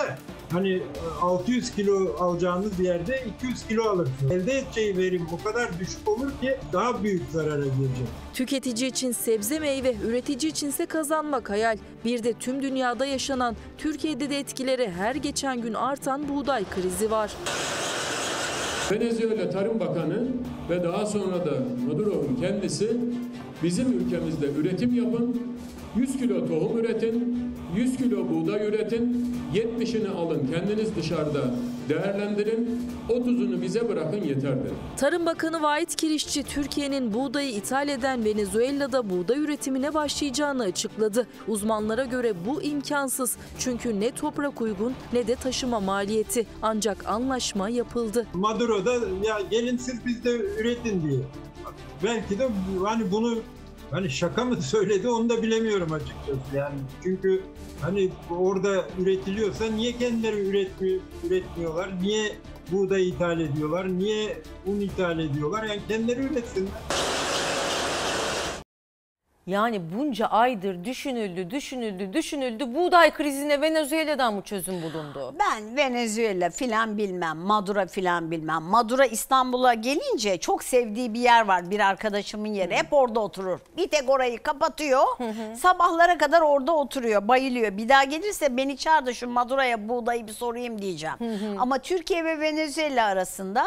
hani altı yüz kilo alacağınız yerde iki yüz kilo alırsınız. Elde edeceği verim o kadar düşük olur ki daha büyük zarara girecek. Tüketici için sebze meyve, üretici içinse kazanmak hayal. Bir de tüm dünyada yaşanan, Türkiye'de de etkileri her geçen gün artan buğday krizi var. Venezuela Tarım Bakanı ve daha sonra da Maduro'nun kendisi bizim ülkemizde üretim yapın, yüz kilo tohum üretin, yüz kilo buğday üretin, yetmişini alın kendiniz dışarıda değerlendirin, otuzunu bize bırakın yeter dedi. Tarım Bakanı Vahit Kirişçi, Türkiye'nin buğdayı ithal eden Venezuela'da buğday üretimine başlayacağını açıkladı. Uzmanlara göre bu imkansız çünkü ne toprak uygun ne de taşıma maliyeti. Ancak anlaşma yapıldı. Maduro'da ya gelin siz bizde üretin diye. Belki de hani bunu hani şaka mı söyledi onu da bilemiyorum açıkçası yani. Çünkü hani orada üretiliyorsa niye kendileri üretmiyor, üretmiyorlar? Niye buğday ithal ediyorlar? Niye un ithal ediyorlar? Yani kendileri üretsinler. Yani bunca aydır düşünüldü, düşünüldü, düşünüldü. Buğday krizine Venezuela'dan mı çözüm bulundu? Ben Venezuela filan bilmem, Maduro filan bilmem. Maduro İstanbul'a gelince çok sevdiği bir yer var, bir arkadaşımın yeri. Hep orada oturur. Bir tek orayı kapatıyor, sabahlara kadar orada oturuyor, bayılıyor. Bir daha gelirse beni çağır da şu Maduro'ya buğdayı bir sorayım diyeceğim. Ama Türkiye ve Venezuela arasında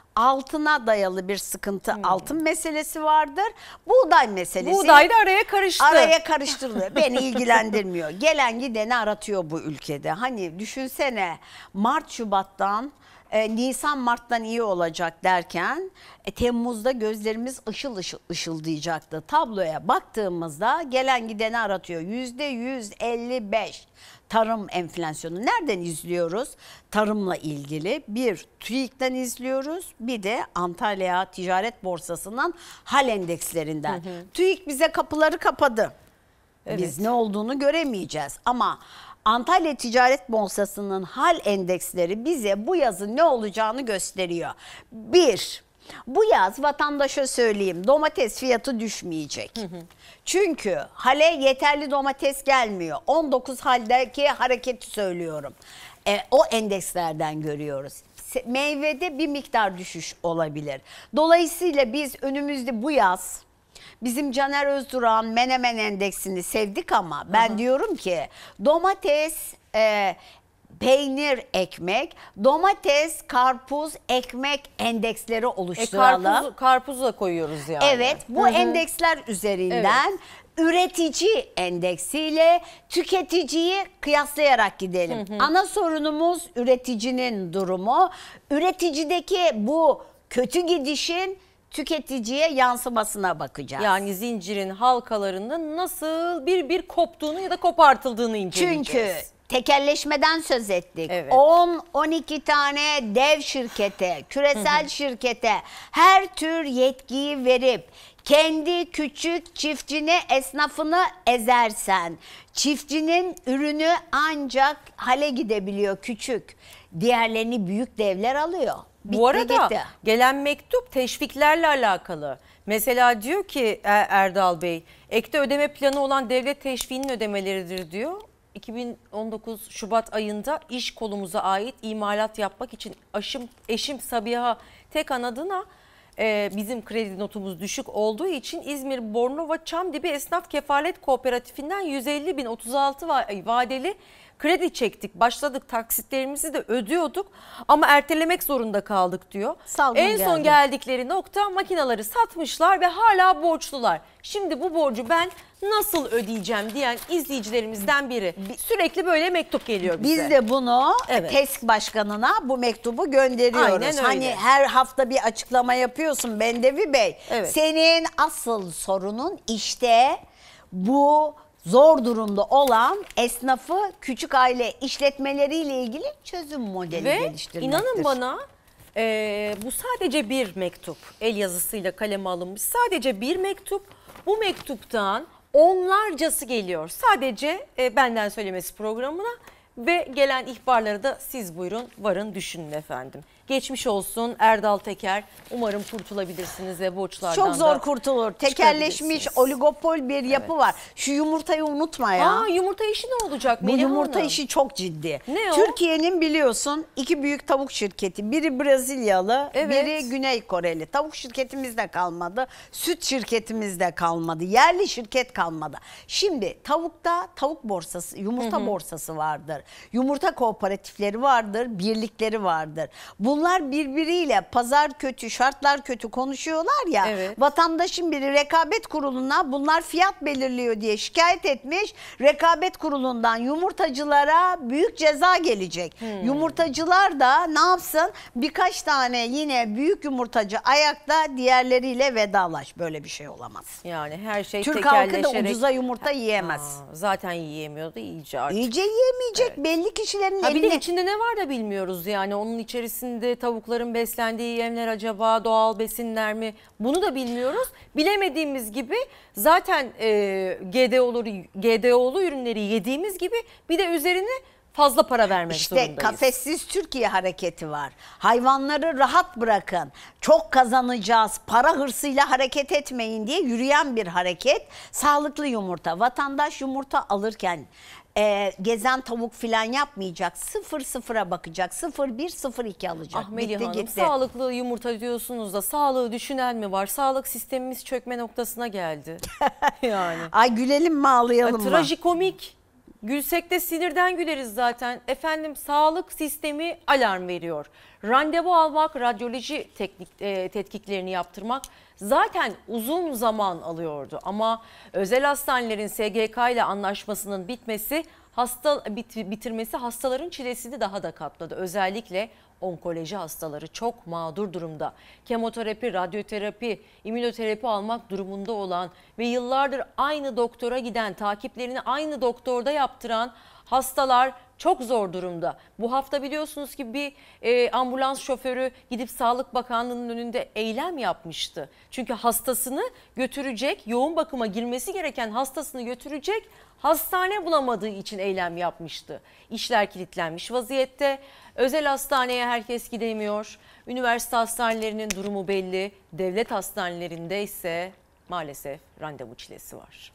altına dayalı bir sıkıntı, hmm. altın meselesi vardır. Buğday meselesi. Buğday da araya karıştı. Araya karıştırılıyor. Beni ilgilendirmiyor. Gelen gideni aratıyor bu ülkede. Hani düşünsene Mart Şubat'tan e, Nisan Mart'tan iyi olacak derken e, Temmuz'da gözlerimiz ışıl ışıl ışıldayacaktı. Tabloya baktığımızda gelen gideni aratıyor. yüzde yüz elli beş. Tarım enflasyonu nereden izliyoruz? Tarımla ilgili bir TÜİK'ten izliyoruz, bir de Antalya Ticaret Borsası'ndan hal endekslerinden. Hı hı. TÜİK bize kapıları kapadı. Evet. Biz ne olduğunu göremeyeceğiz ama Antalya Ticaret Borsası'nın hal endeksleri bize bu yazın ne olacağını gösteriyor. Bir, bu yaz vatandaşa söyleyeyim, domates fiyatı düşmeyecek. Hı hı. Çünkü hale yeterli domates gelmiyor. on dokuz haldeki hareketi söylüyorum. E, o endekslerden görüyoruz. Meyvede bir miktar düşüş olabilir. Dolayısıyla biz önümüzde bu yaz bizim Caner Özdurak'ın Menemen Endeksini sevdik ama ben hı hı. diyorum ki domates... E, peynir, ekmek, domates, karpuz, ekmek endeksleri oluşturalım. E karpuz, karpuzu da koyuyoruz yani. Evet, bu Hı-hı. endeksler üzerinden evet. üretici endeksiyle tüketiciyi kıyaslayarak gidelim. Hı-hı. Ana sorunumuz üreticinin durumu. Üreticideki bu kötü gidişin tüketiciye yansımasına bakacağız. Yani zincirin halkalarının nasıl bir bir koptuğunu ya da kopartıldığını inceleyeceğiz. Çünkü tekelleşmeden söz ettik. Evet. on on iki tane dev şirkete, küresel hı hı. şirkete her tür yetkiyi verip kendi küçük çiftçini, esnafını ezersen, çiftçinin ürünü ancak hale gidebiliyor küçük. Diğerlerini büyük devler alıyor. Bitti Bu arada gitti. Gelen mektup teşviklerle alakalı. Mesela diyor ki Erdal Bey, ekte ödeme planı olan devlet teşviğinin ödemeleridir diyor. iki bin on dokuz Şubat ayında iş kolumuza ait imalat yapmak için aşım, eşim Sabiha Tekan adına e, bizim kredi notumuz düşük olduğu için İzmir Bornova Çamdibi Esnaf Kefalet Kooperatifinden yüz elli bin otuz altı vadeli kredi çektik. Başladık, taksitlerimizi de ödüyorduk ama ertelemek zorunda kaldık diyor. Salgın en son geldi. geldikleri nokta makineleri satmışlar ve hala borçlular. Şimdi bu borcu ben nasıl ödeyeceğim diyen izleyicilerimizden biri. Sürekli böyle mektup geliyor bize. Biz de bunu evet. TESK Başkanı'na bu mektubu gönderiyoruz. Aynen öyle. Hani her hafta bir açıklama yapıyorsun Bendevi Bey. Evet. Senin asıl sorunun işte bu zor durumda olan esnafı, küçük aile işletmeleriyle ilgili çözüm modeli ve geliştirmektir. İnanın bana e, bu sadece bir mektup, el yazısıyla kaleme alınmış sadece bir mektup. Bu mektuptan onlarcası geliyor sadece e, benden söylemesi programına Ve gelen ihbarları da siz buyurun varın düşünün efendim. Geçmiş olsun Erdal Teker. Umarım kurtulabilirsiniz ve borçlardan Çok zor da kurtulur. Tekelleşmiş oligopol bir yapı evet. var. Şu yumurtayı unutma ya. Aa, yumurta işi ne olacak? Bu Melih yumurta Hanım? işi çok ciddi. Ne o? Türkiye'nin biliyorsun iki büyük tavuk şirketi. Biri Brezilyalı, Evet. biri Güney Koreli. Tavuk şirketimiz de kalmadı. Süt şirketimiz de kalmadı. Yerli şirket kalmadı. Şimdi tavukta tavuk borsası, yumurta Hı hı. borsası vardır. Yumurta kooperatifleri vardır, birlikleri vardır. Bunlar birbiriyle pazar kötü, şartlar kötü konuşuyorlar ya. Evet. Vatandaşın biri rekabet kuruluna bunlar fiyat belirliyor diye şikayet etmiş. Rekabet kurulundan yumurtacılara büyük ceza gelecek. Hmm. Yumurtacılar da ne yapsın? Birkaç tane yine büyük yumurtacı ayakta, diğerleriyle vedalaş. Böyle bir şey olamaz. Yani her şey Türk halkı da tekelleşerek- ucuza yumurta yiyemez. Aa, zaten yiyemiyordu iyice artık. İyice yiyemeyecek. Belli kişilerin Ha, bir de eline... içinde ne var da bilmiyoruz yani. Onun içerisinde tavukların beslendiği yemler acaba doğal besinler mi? Bunu da bilmiyoruz. Bilemediğimiz gibi zaten e, G D O'lu, G D O'lu ürünleri yediğimiz gibi bir de üzerine fazla para vermek İşte zorundayız. kafessiz Türkiye hareketi var. Hayvanları rahat bırakın. Çok kazanacağız. Para hırsıyla hareket etmeyin diye yürüyen bir hareket. Sağlıklı yumurta. Vatandaş yumurta alırken e, gezen tavuk filan yapmayacak. Sıfır sıfıra bakacak. Sıfır bir, sıfır iki alacak. Ah Melih Bitti Hanım, gitti. sağlıklı yumurta diyorsunuz da sağlığı düşünen mi var? Sağlık sistemimiz çökme noktasına geldi. yani. Ay gülelim mi ağlayalım Ya, mı? trajikomik. Gülsek de sinirden güleriz zaten. Efendim sağlık sistemi alarm veriyor. Randevu almak, radyoloji teknik, e, tetkiklerini yaptırmak zaten uzun zaman alıyordu. Ama özel hastanelerin S G K ile anlaşmasının bitmesi, hasta bit, bitirmesi hastaların çilesini daha da katladı. Özellikle onkoloji hastaları çok mağdur durumda. Kemoterapi, radyoterapi, immünoterapi almak durumunda olan ve yıllardır aynı doktora giden, takiplerini aynı doktorda yaptıran hastalar çok zor durumda. Bu hafta biliyorsunuz ki bir e, ambulans şoförü gidip Sağlık Bakanlığı'nın önünde eylem yapmıştı. Çünkü hastasını götürecek, yoğun bakıma girmesi gereken hastasını götürecek, hastane bulamadığı için eylem yapmıştı. İşler kilitlenmiş vaziyette. Özel hastaneye herkes gidemiyor. Üniversite hastanelerinin durumu belli. Devlet hastanelerinde ise maalesef randevu çilesi var.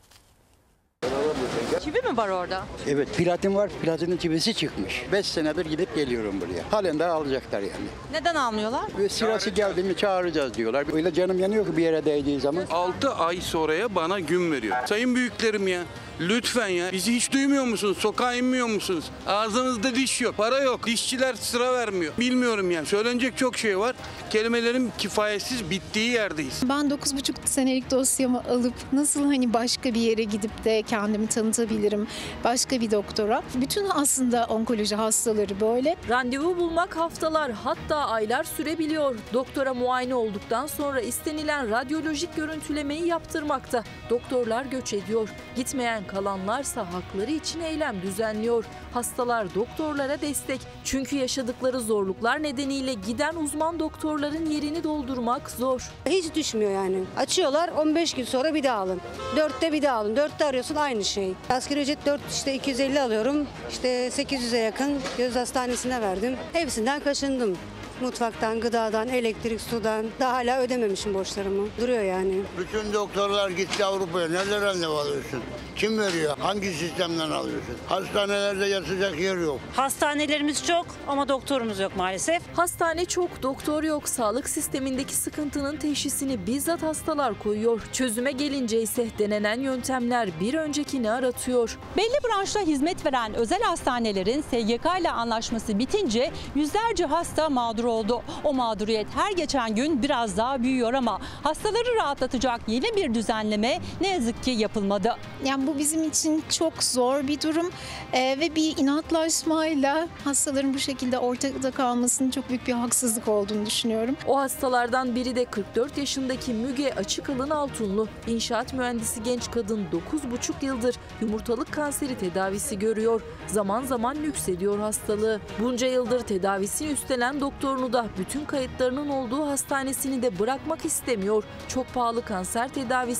Çivi mi var orada? Evet, platin var. Platinin çivisi çıkmış. beş senedir gidip geliyorum buraya. Halen daha alacaklar yani. Neden almıyorlar? Ve sırası geldi mi çağıracağız diyorlar. Öyle canım yanıyor ki bir yere değdiği zaman. altı ay sonraya bana gün veriyor. Sayın büyüklerim ya, lütfen ya. Bizi hiç duymuyor musunuz? Sokağa inmiyor musunuz? Ağzınızda diş yok, para yok. Dişçiler sıra vermiyor. Bilmiyorum yani. Söylenecek çok şey var. Kelimelerin kifayetsiz bittiği yerdeyiz. Ben dokuz buçuk senelik dosyamı alıp nasıl hani başka bir yere gidip de kendimi tanıtabilirim, başka bir doktora. Bütün aslında onkoloji hastaları böyle. Randevu bulmak haftalar hatta aylar sürebiliyor. Doktora muayene olduktan sonra istenilen radyolojik görüntülemeyi yaptırmakta. Doktorlar göç ediyor. Gitmeyen kalanlarsa hakları için eylem düzenliyor. Hastalar doktorlara destek. Çünkü yaşadıkları zorluklar nedeniyle giden uzman doktorların yerini doldurmak zor. Hiç düşmüyor yani. Açıyorlar on beş gün sonra bir daha alın. dörtte bir daha alın. dörtte arıyorsun aynı şey. Asgari ücret dört işte iki yüz elli alıyorum. İşte sekiz yüze yakın göz hastanesine verdim. Hepsinden kaçındım. Mutfaktan, gıdadan, elektrik, sudan. Daha hala ödememişim borçlarımı. Duruyor yani. Bütün doktorlar gitti Avrupa'ya. Nerede randevu alıyorsun? Kim veriyor? Hangi sistemden alıyorsun? Hastanelerde yatacak yer yok. Hastanelerimiz çok ama doktorumuz yok maalesef. Hastane çok, doktor yok. Sağlık sistemindeki sıkıntının teşhisini bizzat hastalar koyuyor. Çözüme gelince ise denenen yöntemler bir öncekini aratıyor. Belli branşta hizmet veren özel hastanelerin S G K ile anlaşması bitince yüzlerce hasta mağdur oldu. O mağduriyet her geçen gün biraz daha büyüyor ama hastaları rahatlatacak yeni bir düzenleme ne yazık ki yapılmadı. Yani bu bizim için çok zor bir durum ee, ve bir inatlaşmayla hastaların bu şekilde ortada kalmasının çok büyük bir haksızlık olduğunu düşünüyorum. O hastalardan biri de kırk dört yaşındaki Müge Açıkalın Altunlu. İnşaat mühendisi genç kadın dokuz buçuk yıldır yumurtalık kanseri tedavisi görüyor. Zaman zaman nüksediyor hastalığı. Bunca yıldır tedavisini üstlenen doktorunu da bütün kayıtlarının olduğu hastanesini de bırakmak istemiyor. Çok pahalı kanser tedavisini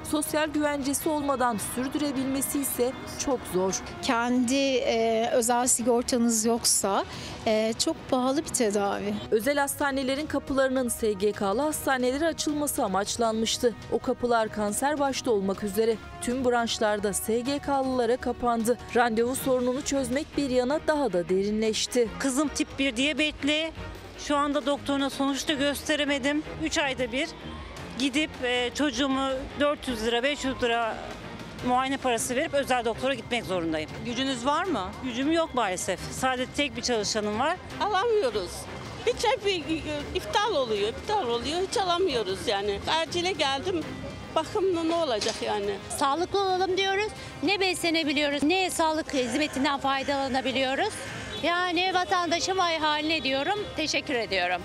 Sosyal güvencesi olmadan sürdürebilmesi ise çok zor. Kendi e, özel sigortanız yoksa e, çok pahalı bir tedavi. Özel hastanelerin kapılarının S G K'lı hastanelere açılması amaçlanmıştı. O kapılar kanser başta olmak üzere tüm branşlarda S G K'lılara kapandı. Randevu sorununu çözmek bir yana daha da derinleşti. Kızım tip bir diyabetli. Şu anda doktoruna sonuçta gösteremedim. üç ayda bir gidip e, çocuğumu dört yüz lira beş yüz lira muayene parası verip özel doktora gitmek zorundayım. Gücünüz var mı? Gücüm yok maalesef. Sadece tek bir çalışanım var. Alamıyoruz. Hiç hep iptal oluyor, iptal oluyor. Hiç alamıyoruz yani. Acile geldim. Bakımda ne olacak yani? Sağlıklı olalım diyoruz. Ne beslenebiliyoruz, ne sağlık hizmetinden faydalanabiliyoruz. Yani vatandaşım vay haline diyorum. Teşekkür ediyorum.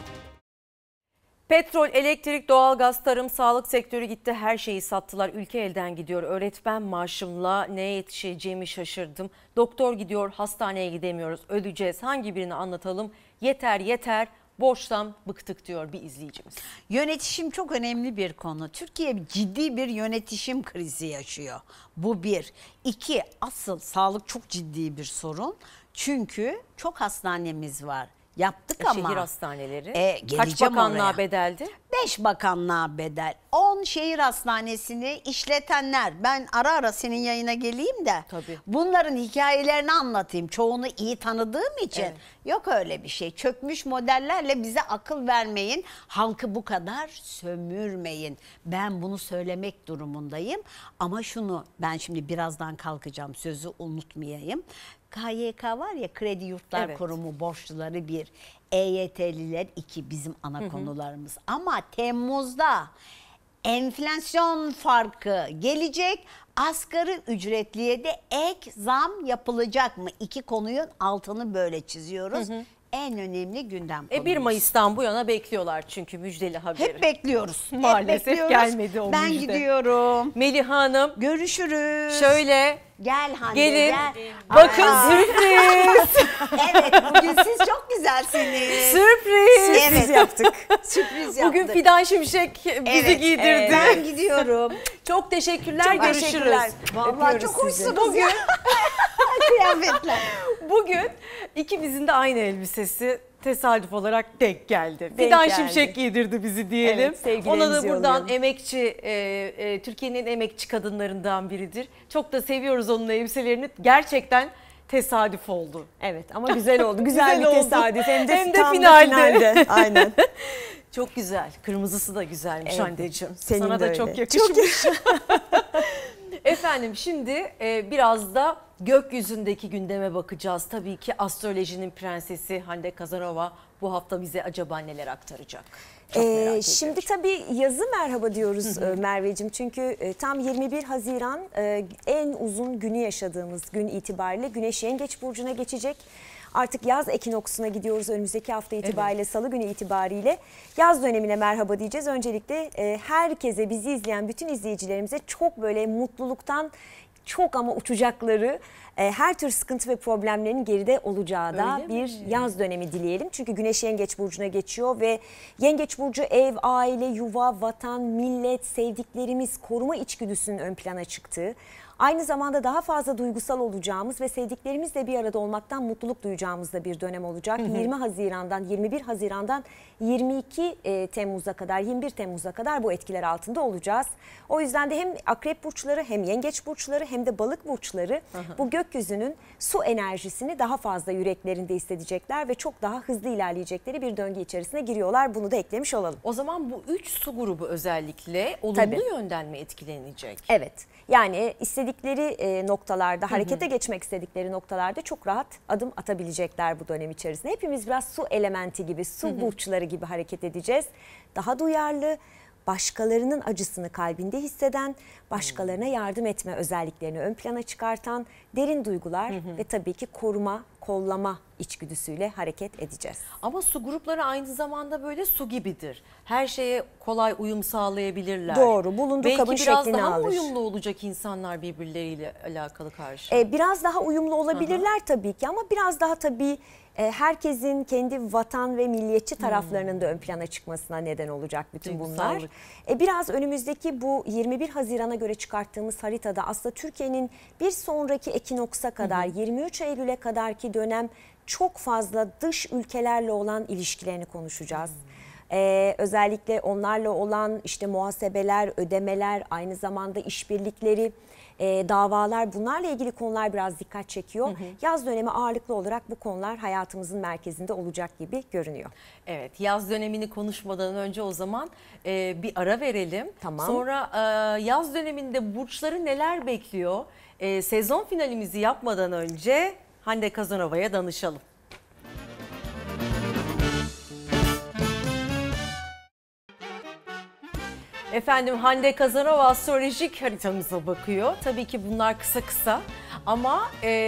Petrol, elektrik, doğalgaz, tarım, sağlık sektörü gitti. Her şeyi sattılar. Ülke elden gidiyor. Öğretmen maaşımla neye yetişeceğimi şaşırdım. Doktor gidiyor, hastaneye gidemiyoruz. Öleceğiz. Hangi birini anlatalım? Yeter yeter. Borçtan bıktık diyor bir izleyicimiz. Yönetişim çok önemli bir konu. Türkiye ciddi bir yönetişim krizi yaşıyor. Bu bir. İki, asıl sağlık çok ciddi bir sorun. Çünkü çok hastanemiz var. Yaptık e, ama. Şehir hastaneleri. E, Kaç bakanlığa oraya. bedeldi? Beş bakanlığa bedel. On şehir hastanesini işletenler. Ben ara ara senin yayına geleyim de. Tabii. Bunların hikayelerini anlatayım. Çoğunu iyi tanıdığım için. Evet. Yok öyle bir şey. Çökmüş modellerle bize akıl vermeyin. Halkı bu kadar sömürmeyin. Ben bunu söylemek durumundayım. Ama şunu, ben şimdi birazdan kalkacağım, sözü unutmayayım. K Y K var ya, Kredi Yurtlar evet. Kurumu borçluları bir, E Y T'liler iki bizim ana hı hı. konularımız. Ama Temmuz'da enflasyon farkı gelecek, asgari ücretliye de ek zam yapılacak mı? İki konunun altını böyle çiziyoruz. Hı hı. En önemli gündem konumuz. E bir Mayıs'tan bu yana bekliyorlar çünkü müjdeli haberi. Hep bekliyoruz. Maalesef Hep bekliyoruz. gelmedi o ben müjde. Ben gidiyorum. Meliha Hanım. Görüşürüz. Şöyle. Gel Hande gelin. gel. Bakın Aa. sürpriz. Evet, bugün siz çok güzelsiniz. Sürpriz. Evet. Sürpriz yaptık. Sürpriz yaptık. Bugün Fidan Şimşek bizi evet, giydirdi. Evet. Ben gidiyorum. Çok teşekkürler. Çok görüşürüz. Teşekkürler. Vallahi çok hoşsunuz bugün, ya. Kıyafetler. Bugün ikimizin de aynı elbisesi tesadüf olarak denk geldi. Denk Fidan geldi. Şimşek giydirdi bizi diyelim. Evet, ona da buradan yollayalım. Emekçi, e, e, Türkiye'nin en emekçi kadınlarından biridir. Çok da seviyoruz onun elbiselerini. Gerçekten tesadüf oldu. Evet ama güzel oldu. Güzel, güzel bir oldu. tesadüf. Hem de, Hem de tam finalde. Da finalde. Aynen. Çok güzel. Kırmızısı da güzelmiş evet. Hande'cim. Senin Sana da öyle. çok yakışmış. Çok Efendim şimdi e, biraz da gökyüzündeki gündeme bakacağız. Tabii ki astrolojinin prensesi Hande Kazanova bu hafta bize acaba neler aktaracak? Ee, şimdi tabii yazı merhaba diyoruz hı hı. Merveciğim. Çünkü e, tam yirmi bir Haziran e, en uzun günü yaşadığımız gün itibariyle Güneş Yengeç Burcu'na geçecek. Artık yaz ekinoksuna gidiyoruz önümüzdeki hafta itibariyle, evet. Salı günü itibariyle yaz dönemine merhaba diyeceğiz. Öncelikle e, herkese, bizi izleyen bütün izleyicilerimize çok böyle mutluluktan çok ama uçacakları, e, her tür sıkıntı ve problemlerin geride olacağı da öyle bir mi? Yaz dönemi dileyelim. Çünkü Güneş Yengeç Burcu'na geçiyor ve Yengeç Burcu ev, aile, yuva, vatan, millet, sevdiklerimiz, koruma içgüdüsünün ön plana çıktığı, aynı zamanda daha fazla duygusal olacağımız ve sevdiklerimizle bir arada olmaktan mutluluk duyacağımız da bir dönem olacak. Hı hı. yirmi Haziran'dan yirmi bir Haziran'dan yirmi iki Temmuz'a kadar, yirmi bir Temmuz'a kadar bu etkiler altında olacağız. O yüzden de hem Akrep burçları, hem Yengeç burçları, hem de Balık burçları hı hı. bu gökyüzünün su enerjisini daha fazla yüreklerinde hissedecekler ve çok daha hızlı ilerleyecekleri bir döngü içerisine giriyorlar. Bunu da eklemiş olalım. O zaman bu üç su grubu özellikle olumlu Tabii. yönden mi etkilenecek? Evet. Yani istedikleri noktalarda, hı hı. harekete geçmek istedikleri noktalarda çok rahat adım atabilecekler bu dönem içerisinde. Hepimiz biraz su elementi gibi, su hı hı. burçları gibi hareket edeceğiz. Daha duyarlı, başkalarının acısını kalbinde hisseden, başkalarına yardım etme özelliklerini ön plana çıkartan derin duygular hı hı. ve tabii ki koruma kollama içgüdüsüyle hareket edeceğiz. Ama su grupları aynı zamanda böyle su gibidir. Her şeye kolay uyum sağlayabilirler. Doğru, bulunduğu Belki kabın biraz şeklini daha alır. mı uyumlu olacak insanlar birbirleriyle alakalı karşı? Ee, biraz daha uyumlu olabilirler Aha. tabii ki ama biraz daha tabii e, herkesin kendi vatan ve milliyetçi taraflarının hmm. da ön plana çıkmasına neden olacak bütün bunlar. E, biraz önümüzdeki bu yirmi bir Haziran'a göre çıkarttığımız haritada aslında Türkiye'nin bir sonraki ekinoksa kadar hmm. yirmi üç Eylül'e kadarki dönem çok fazla dış ülkelerle olan ilişkilerini konuşacağız. Hmm. Ee, özellikle onlarla olan işte muhasebeler, ödemeler, aynı zamanda işbirlikleri, e, davalar, bunlarla ilgili konular biraz dikkat çekiyor. Hı hı. Yaz dönemi ağırlıklı olarak bu konular hayatımızın merkezinde olacak gibi görünüyor. Evet, yaz dönemini konuşmadan önce o zaman e, bir ara verelim. Tamam. Sonra e, yaz döneminde burçları neler bekliyor? E, sezon finalimizi yapmadan önce Hande Kazanova'ya danışalım. Efendim Hande Kazanova astrolojik haritamıza bakıyor. Tabii ki bunlar kısa kısa ama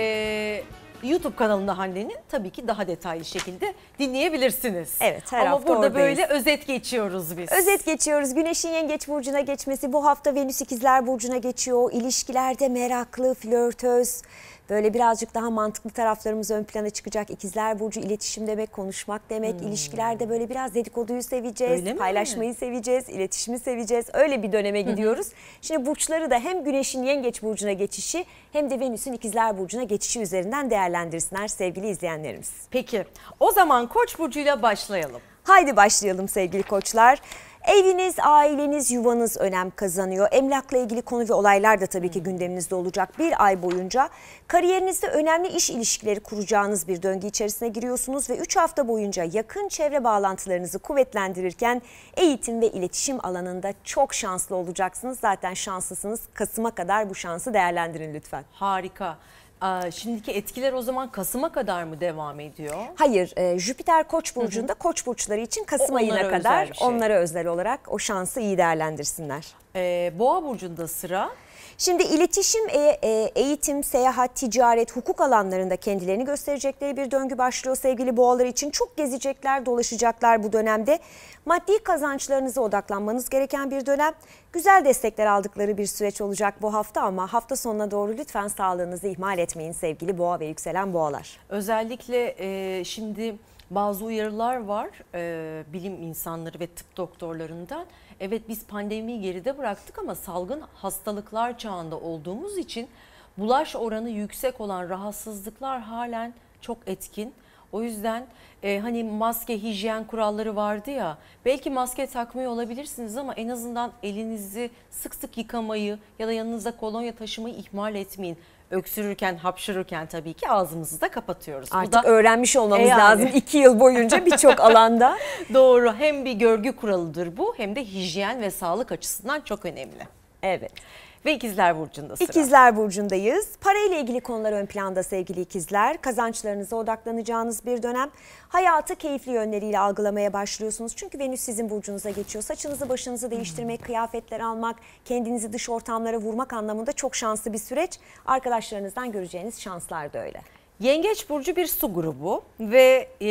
e, YouTube kanalında Hande'nin tabii ki daha detaylı şekilde dinleyebilirsiniz. Evet, her ama hafta burada oradayız. böyle özet geçiyoruz biz. Özet geçiyoruz. Güneşin Yengeç Burcu'na geçmesi, bu hafta Venüs İkizler Burcu'na geçiyor. İlişkilerde meraklı, flörtöz, böyle birazcık daha mantıklı taraflarımız ön plana çıkacak. İkizler Burcu iletişim demek, konuşmak demek. Hmm. İlişkilerde böyle biraz dedikoduyu seveceğiz, paylaşmayı seveceğiz, iletişimi seveceğiz. Öyle bir döneme gidiyoruz. Hı hı. Şimdi burçları da hem Güneş'in Yengeç Burcu'na geçişi hem de Venüs'ün İkizler Burcu'na geçişi üzerinden değerlendirsinler sevgili izleyenlerimiz. Peki o zaman Koç burcuyla başlayalım. Haydi başlayalım sevgili koçlar. Eviniz, aileniz, yuvanız önem kazanıyor. Emlakla ilgili konu ve olaylar da tabii ki gündeminizde olacak bir ay boyunca. Kariyerinizde önemli iş ilişkileri kuracağınız bir döngü içerisine giriyorsunuz ve üç hafta boyunca yakın çevre bağlantılarınızı kuvvetlendirirken eğitim ve iletişim alanında çok şanslı olacaksınız. Zaten şanslısınız. Kasım'a kadar bu şansı değerlendirin lütfen. Harika. Şimdiki etkiler o zaman Kasım'a kadar mı devam ediyor? Hayır, e, Jüpiter Koç burcunda, hı hı. Koç burçları için Kasım ayına kadar şey. onlara özel olarak o şansı iyi değerlendirsinler. Ee, Boğa burcunda sıra. Şimdi iletişim, eğitim, seyahat, ticaret, hukuk alanlarında kendilerini gösterecekleri bir döngü başlıyor sevgili boğalar için. Çok gezecekler, dolaşacaklar bu dönemde. Maddi kazançlarınıza odaklanmanız gereken bir dönem. Güzel destekler aldıkları bir süreç olacak bu hafta ama hafta sonuna doğru lütfen sağlığınızı ihmal etmeyin sevgili boğa ve yükselen boğalar. Özellikle e, şimdi bazı uyarılar var e, bilim insanları ve tıp doktorlarından. Evet biz pandemiyi geride bıraktık ama salgın hastalıklar çağında olduğumuz için bulaş oranı yüksek olan rahatsızlıklar halen çok etkin. O yüzden e, hani maske, hijyen kuralları vardı ya, belki maske takmıyor olabilirsiniz ama en azından elinizi sık sık yıkamayı ya da yanınızda kolonya taşımayı ihmal etmeyin. Öksürürken, hapşırırken tabii ki ağzımızı da kapatıyoruz. Artık Bu da, öğrenmiş olmamız e yani. lazım iki yıl boyunca birçok alanda. Doğru, hem bir görgü kuralıdır bu hem de hijyen ve sağlık açısından çok önemli. Evet. Ve İkizler Burcu'nda sıra. İkizler Burcu'ndayız. Parayla ilgili konular ön planda sevgili ikizler. Kazançlarınıza odaklanacağınız bir dönem. Hayatı keyifli yönleriyle algılamaya başlıyorsunuz. Çünkü Venüs sizin burcunuza geçiyor. Saçınızı başınızı değiştirmek, hmm. kıyafetler almak, kendinizi dış ortamlara vurmak anlamında çok şanslı bir süreç. Arkadaşlarınızdan göreceğiniz şanslar da öyle. Yengeç Burcu bir su grubu ve e,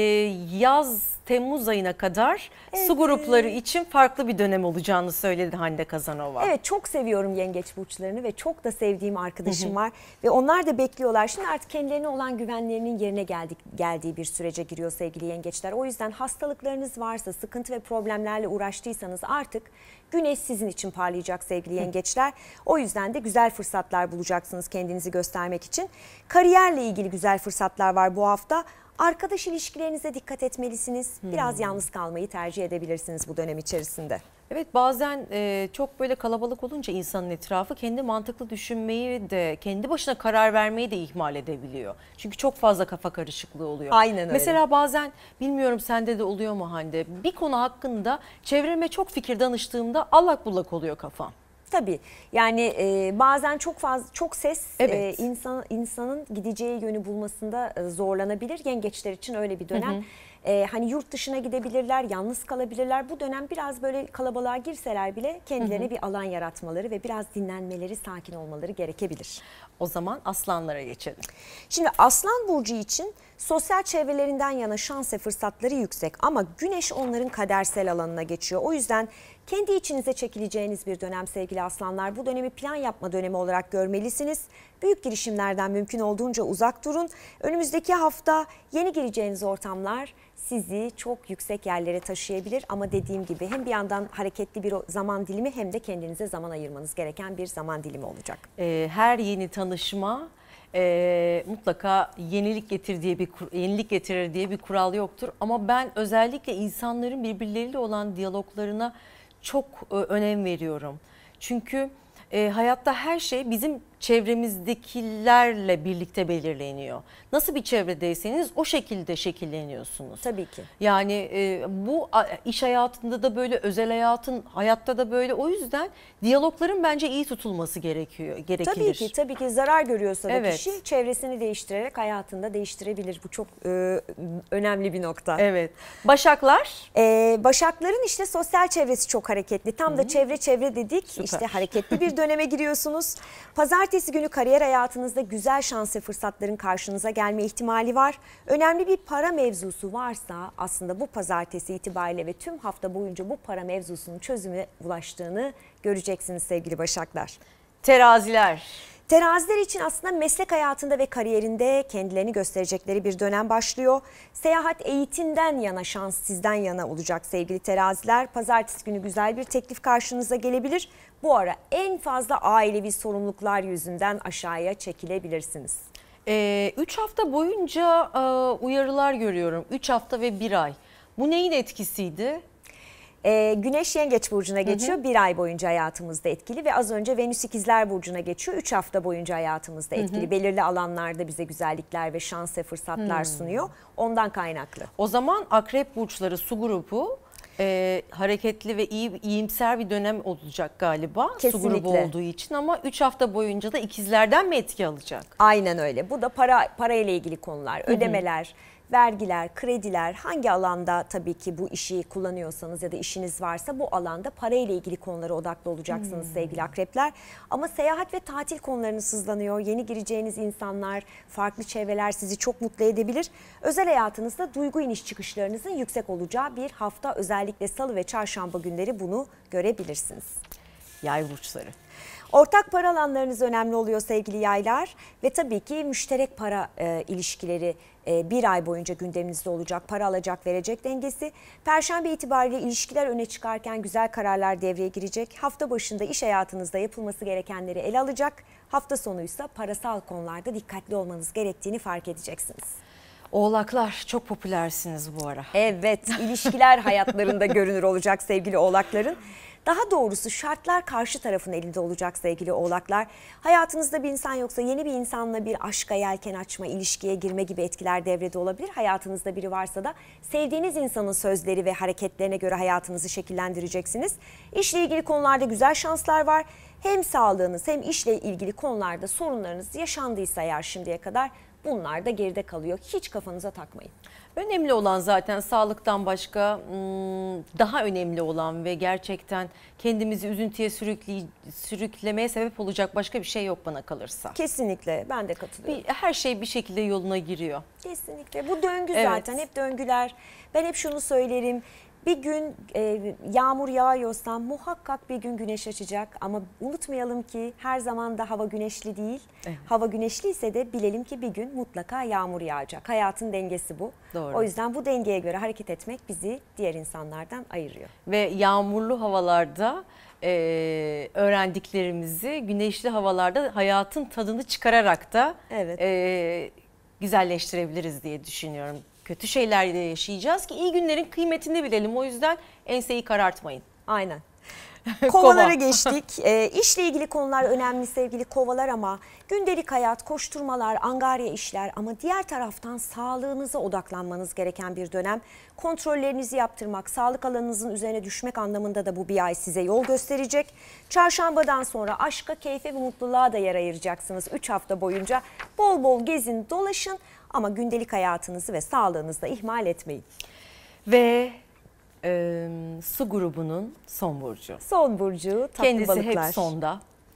yaz Temmuz ayına kadar evet. su grupları için farklı bir dönem olacağını söyledi Hande Kazanova. Evet, çok seviyorum yengeç burçlarını ve çok da sevdiğim arkadaşım hı hı. var. Ve onlar da bekliyorlar. Şimdi artık kendilerine olan güvenlerinin yerine geldik, geldiği bir sürece giriyor sevgili yengeçler. O yüzden hastalıklarınız varsa, sıkıntı ve problemlerle uğraştıysanız artık güneş sizin için parlayacak sevgili yengeçler. O yüzden de güzel fırsatlar bulacaksınız kendinizi göstermek için. Kariyerle ilgili güzel fırsatlar var bu hafta. Arkadaş ilişkilerinize dikkat etmelisiniz. Biraz hmm. yalnız kalmayı tercih edebilirsiniz bu dönem içerisinde. Evet, bazen e, çok böyle kalabalık olunca insanın etrafı kendi mantıklı düşünmeyi de, kendi başına karar vermeyi de ihmal edebiliyor. Çünkü çok fazla kafa karışıklığı oluyor. Aynen öyle. Mesela bazen, bilmiyorum sende de oluyor mu Hande, bir konu hakkında çevreme çok fikir danıştığımda allak bullak oluyor kafam. Tabii yani e, bazen çok fazla çok ses evet. e, insan insanın gideceği yönü bulmasında e, zorlanabilir. Yengeçler için öyle bir dönem. Hı hı. E, hani yurt dışına gidebilirler, yalnız kalabilirler. Bu dönem biraz böyle kalabalığa girseler bile kendilerine hı hı. bir alan yaratmaları ve biraz dinlenmeleri, sakin olmaları gerekebilir. O zaman aslanlara geçelim. Şimdi Aslan Burcu için Sosyal çevrelerinden yana şans ve fırsatları yüksek ama güneş onların kadersel alanına geçiyor. O yüzden kendi içinize çekileceğiniz bir dönem sevgili aslanlar. Bu dönemi plan yapma dönemi olarak görmelisiniz. Büyük girişimlerden mümkün olduğunca uzak durun. Önümüzdeki hafta yeni gireceğiniz ortamlar sizi çok yüksek yerlere taşıyabilir. Ama dediğim gibi hem bir yandan hareketli bir zaman dilimi hem de kendinize zaman ayırmanız gereken bir zaman dilimi olacak. Ee, her yeni tanışma e, mutlaka yenilik getir diye bir yenilik getirir diye bir kural yoktur. Ama ben özellikle insanların birbirleriyle olan diyaloglarına çok e, önem veriyorum. Çünkü e, hayatta her şey bizim çevremizdekilerle birlikte belirleniyor. Nasıl bir çevredeyseniz o şekilde şekilleniyorsunuz. Tabii ki. Yani e, bu iş hayatında da böyle, özel hayatın hayatta da böyle. O yüzden diyalogların bence iyi tutulması gerekiyor, gerekilir. Tabii ki, tabii ki zarar görüyorsa da evet. kişi çevresini değiştirerek hayatında değiştirebilir. Bu çok e, önemli bir nokta. Evet. Başaklar? Ee, Başakların işte sosyal çevresi çok hareketli. Tam Hı-hı. da çevre çevre dedik. Süper. İşte hareketli bir döneme giriyorsunuz. Pazartesi günü kariyer hayatınızda güzel şans ve fırsatların karşınıza gelme ihtimali var. Önemli bir para mevzusu varsa aslında bu pazartesi itibariyle ve tüm hafta boyunca bu para mevzusunun çözüme ulaştığını göreceksiniz sevgili Başaklar. Teraziler. Teraziler için aslında meslek hayatında ve kariyerinde kendilerini gösterecekleri bir dönem başlıyor. Seyahat, eğitimden yana şans sizden yana olacak sevgili teraziler. Pazartesi günü güzel bir teklif karşınıza gelebilir. Bu ara en fazla ailevi sorumluluklar yüzünden aşağıya çekilebilirsiniz. üç ee, hafta boyunca e, uyarılar görüyorum. üç hafta ve bir ay. Bu neyin etkisiydi? Ee, Güneş Yengeç Burcu'na geçiyor. Hı hı. Bir ay boyunca hayatımızda etkili ve az önce Venüs İkizler Burcu'na geçiyor. Üç hafta boyunca hayatımızda etkili. Hı hı. Belirli alanlarda bize güzellikler ve şans ve fırsatlar hı. sunuyor. Ondan kaynaklı. O zaman Akrep Burçları su grubu e, hareketli ve iyi, iyimser bir dönem olacak galiba. Kesinlikle. Su grubu olduğu için ama üç hafta boyunca da ikizlerden mi etki alacak? Aynen öyle. Bu da para parayla ilgili konular, hı hı. ödemeler, vergiler, krediler, hangi alanda tabii ki bu işi kullanıyorsanız ya da işiniz varsa bu alanda parayla ilgili konulara odaklı olacaksınız hmm. sevgili akrepler. Ama seyahat ve tatil konularınız hızlanıyor. Yeni gireceğiniz insanlar, farklı çevreler sizi çok mutlu edebilir. Özel hayatınızda duygu iniş çıkışlarınızın yüksek olacağı bir hafta, özellikle salı ve çarşamba günleri bunu görebilirsiniz. Yay burçları. Ortak para alanlarınız önemli oluyor sevgili yaylar ve tabii ki müşterek para e, ilişkileri e, bir ay boyunca gündeminizde olacak. Para alacak verecek dengesi. Perşembe itibariyle ilişkiler öne çıkarken güzel kararlar devreye girecek. Hafta başında iş hayatınızda yapılması gerekenleri ele alacak. Hafta sonuysa parasal konularda dikkatli olmanız gerektiğini fark edeceksiniz. Oğlaklar çok popülersiniz bu ara. Evet, ilişkiler hayatlarında görünür olacak sevgili oğlakların. Daha doğrusu şartlar karşı tarafın elinde olacak sevgili oğlaklar. Hayatınızda bir insan yoksa yeni bir insanla bir aşka yelken açma, ilişkiye girme gibi etkiler devrede olabilir. Hayatınızda biri varsa da sevdiğiniz insanın sözleri ve hareketlerine göre hayatınızı şekillendireceksiniz. İşle ilgili konularda güzel şanslar var. Hem sağlığınız hem işle ilgili konularda sorunlarınız yaşandıysa eğer şimdiye kadar bunlar da geride kalıyor. Hiç kafanıza takmayın. Önemli olan zaten sağlıktan başka daha önemli olan ve gerçekten kendimizi üzüntüye sürükle, sürüklemeye sebep olacak başka bir şey yok bana kalırsa. Kesinlikle, ben de katılıyorum. Bir, her şey bir şekilde yoluna giriyor. Kesinlikle, bu döngü evet. zaten hep döngüler. Ben hep şunu söylerim. Bir gün e, yağmur yağıyorsa muhakkak bir gün güneş açacak ama unutmayalım ki her zaman da hava güneşli değil. Evet. Hava güneşliyse de bilelim ki bir gün mutlaka yağmur yağacak. Hayatın dengesi bu. Doğru. O yüzden bu dengeye göre hareket etmek bizi diğer insanlardan ayırıyor. Ve yağmurlu havalarda e, öğrendiklerimizi güneşli havalarda hayatın tadını çıkararak da evet. e, güzelleştirebiliriz diye düşünüyorum. Kötü şeyler de yaşayacağız ki iyi günlerin kıymetini bilelim. O yüzden enseyi karartmayın. Aynen. Kovalara geçtik. E, işle ilgili konular önemli sevgili kovalar ama gündelik hayat, koşturmalar, angarya işler ama diğer taraftan sağlığınıza odaklanmanız gereken bir dönem. Kontrollerinizi yaptırmak, sağlık alanınızın üzerine düşmek anlamında da bu bir ay size yol gösterecek. Çarşambadan sonra aşka, keyfe ve mutluluğa da yer ayıracaksınız. üç hafta boyunca bol bol gezin, dolaşın ama gündelik hayatınızı ve sağlığınızı da ihmal etmeyin. Ve Ee, su grubunun son burcu. Son burcu tatlı kendisi balıklar. Kendisi hep sonda.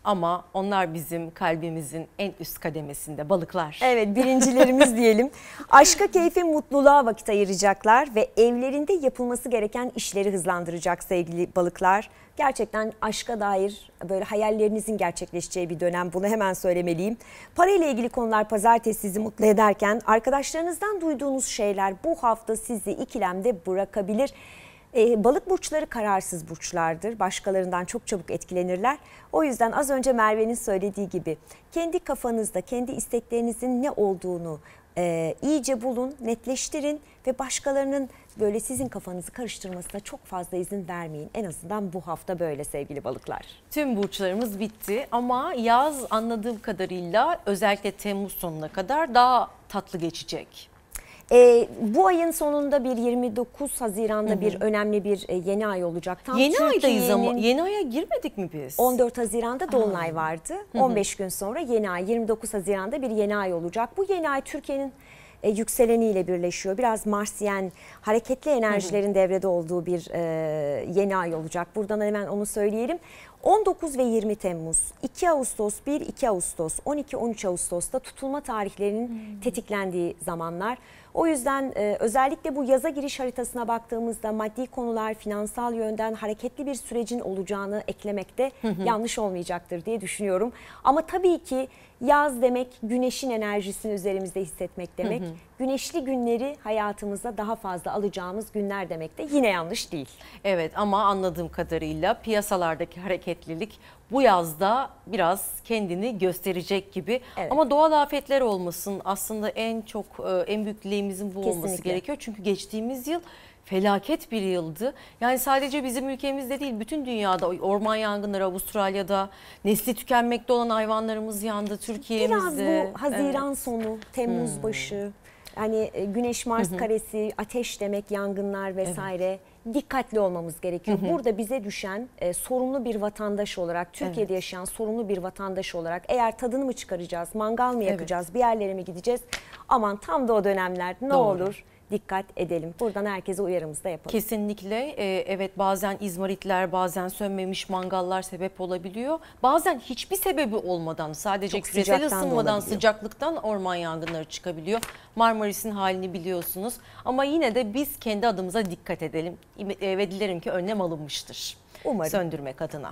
Ama onlar bizim kalbimizin en üst kademesinde, balıklar. Evet, birincilerimiz diyelim. Aşka, keyfe, mutluluğa vakit ayıracaklar ve evlerinde yapılması gereken işleri hızlandıracak sevgili balıklar. Gerçekten aşka dair böyle hayallerinizin gerçekleşeceği bir dönem, bunu hemen söylemeliyim. Parayla ilgili konular pazartesi sizi mutlu ederken arkadaşlarınızdan duyduğunuz şeyler bu hafta sizi ikilemde bırakabilir. Ee, balık burçları kararsız burçlardır. Başkalarından çok çabuk etkilenirler. O yüzden az önce Merve'nin söylediği gibi kendi kafanızda kendi isteklerinizin ne olduğunu e, iyice bulun, netleştirin ve başkalarının böyle sizin kafanızı karıştırmasına çok fazla izin vermeyin. En azından bu hafta böyle sevgili balıklar. Tüm burçlarımız bitti ama yaz anladığım kadarıyla özellikle Temmuz sonuna kadar daha tatlı geçecek. Ee, bu ayın sonunda bir yirmi dokuz Haziran'da hı hı. bir önemli bir yeni ay olacak. Tam yeni aydayız ama yeni aya girmedik mi biz? on dört Haziran'da Dolunay Aa. vardı. Hı hı. on beş gün sonra yeni ay, yirmi dokuz Haziran'da bir yeni ay olacak. Bu yeni ay Türkiye'nin e, yükseleniyle birleşiyor. Biraz Marsyen hareketli enerjilerin hı hı. devrede olduğu bir e, yeni ay olacak. Buradan hemen onu söyleyelim. on dokuz ve yirmi Temmuz, iki Ağustos, bir iki Ağustos, on iki on üç Ağustos'ta tutulma tarihlerinin hmm. tetiklendiği zamanlar. O yüzden e, özellikle bu yaza giriş haritasına baktığımızda maddi konular, finansal yönden hareketli bir sürecin olacağını eklemekte hı hı. yanlış olmayacaktır diye düşünüyorum. Ama tabii ki yaz demek güneşin enerjisini üzerimizde hissetmek demek. Hı hı. Güneşli günleri hayatımıza daha fazla alacağımız günler demek de yine yanlış değil. Evet, ama anladığım kadarıyla piyasalardaki hareketlilik bu yazda biraz kendini gösterecek gibi. Evet. Ama doğal afetler olmasın, aslında en çok en büyük dileğimizin bu Kesinlikle. olması gerekiyor. Çünkü geçtiğimiz yıl felaket bir yıldı. Yani sadece bizim ülkemizde değil, bütün dünyada orman yangınları, Avustralya'da nesli tükenmekte olan hayvanlarımız yandı, Türkiye'mizde. Biraz bu Haziran evet. sonu, Temmuz hmm. başı, yani Güneş Mars hı hı. karesi, ateş demek, yangınlar vesaire. Evet. Dikkatli olmamız gerekiyor. Hı hı. Burada bize düşen e, sorumlu bir vatandaş olarak, Türkiye'de evet. yaşayan sorumlu bir vatandaş olarak eğer tadını mı çıkaracağız, mangal mı yakacağız, evet. bir yerlere mi gideceğiz? Aman tam da o dönemler ne Doğru. olur dikkat edelim. Buradan herkese uyarımızı da yapalım. Kesinlikle. Ee, evet, bazen izmaritler, bazen sönmemiş mangallar sebep olabiliyor. Bazen hiçbir sebebi olmadan, sadece Çok küresel ısınmadan, sıcaklıktan orman yangınları çıkabiliyor. Marmaris'in halini biliyorsunuz. Ama yine de biz kendi adımıza dikkat edelim ve dilerim ki önlem alınmıştır. Umarım. Söndürmek adına.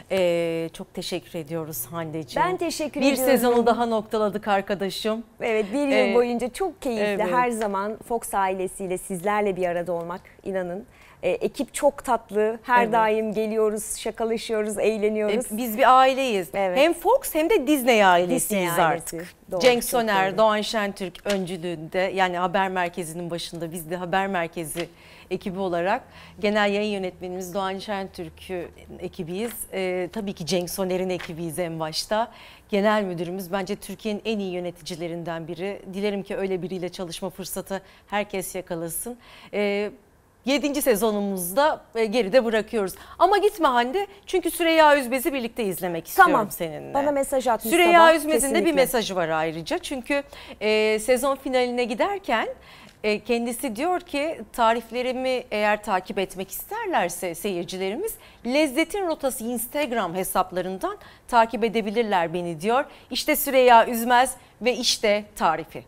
Ee, çok teşekkür ediyoruz Hande'ciğim. Ben teşekkür bir ediyorum. Bir sezonu daha noktaladık arkadaşım. Evet, bir yıl ee, boyunca çok keyifli. Evet. Her zaman Fox ailesiyle sizlerle bir arada olmak, inanın. Ee, ekip çok tatlı. Her evet. daim geliyoruz, şakalaşıyoruz, eğleniyoruz. Ee, biz bir aileyiz. Evet. Hem Fox hem de Disney ailesiyiz Disney ailesi. artık. Doğru, Cenk Soner, doğru. Doğan Şentürk öncülüğünde, yani haber merkezinin başında, biz de haber merkezi ekibi olarak genel yayın yönetmenimiz Doğan Şentürk ekibiyiz. Ee, tabii ki Cenk Soner'in ekibiyiz en başta. Genel müdürümüz bence Türkiye'nin en iyi yöneticilerinden biri. Dilerim ki öyle biriyle çalışma fırsatı herkes yakalasın. Ee, Yedinci sezonumuzda geride bırakıyoruz. Ama gitme Hande, çünkü Süreyya Üzmez'i birlikte izlemek istiyorum tamam. seninle. Bana mesaj atmış. Süreyya Üzmez'in de bir mesajı var ayrıca. Çünkü e, sezon finaline giderken e, kendisi diyor ki tariflerimi eğer takip etmek isterlerse seyircilerimiz Lezzetin Rotası Instagram hesaplarından takip edebilirler beni diyor. İşte Süreyya Üzmez ve işte tarifi.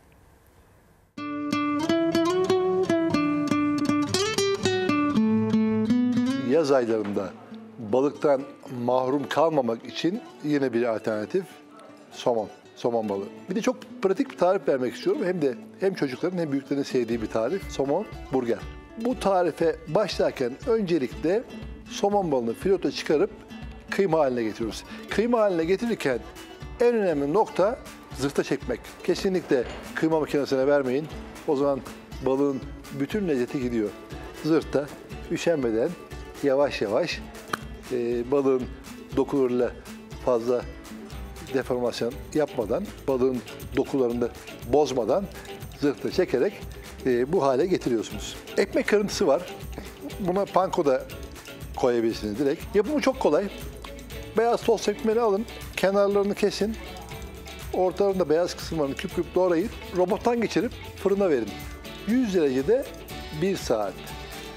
Yaz aylarında balıktan mahrum kalmamak için yine bir alternatif somon, somon balığı. Bir de çok pratik bir tarif vermek istiyorum. Hem de hem çocukların hem büyüklerin sevdiği bir tarif. Somon burger. Bu tarife başlarken öncelikle somon balığını filoto çıkarıp kıyma haline getiriyoruz. Kıyma haline getirirken en önemli nokta zırhta çekmek. Kesinlikle kıyma makinesine vermeyin. O zaman balığın bütün lezzeti gidiyor. Zırhta üşenmeden yavaş yavaş e, balığın dokularıyla fazla deformasyon yapmadan, balığın dokularını bozmadan zırhta çekerek e, bu hale getiriyorsunuz. Ekmek kırıntısı var. Buna panko da koyabilirsiniz direkt. Yapımı çok kolay. Beyaz tost ekmeğini alın, kenarlarını kesin. Ortalarında beyaz kısımlarını küp küp doğrayıp robottan geçirip fırına verin. yüz derecede bir saat.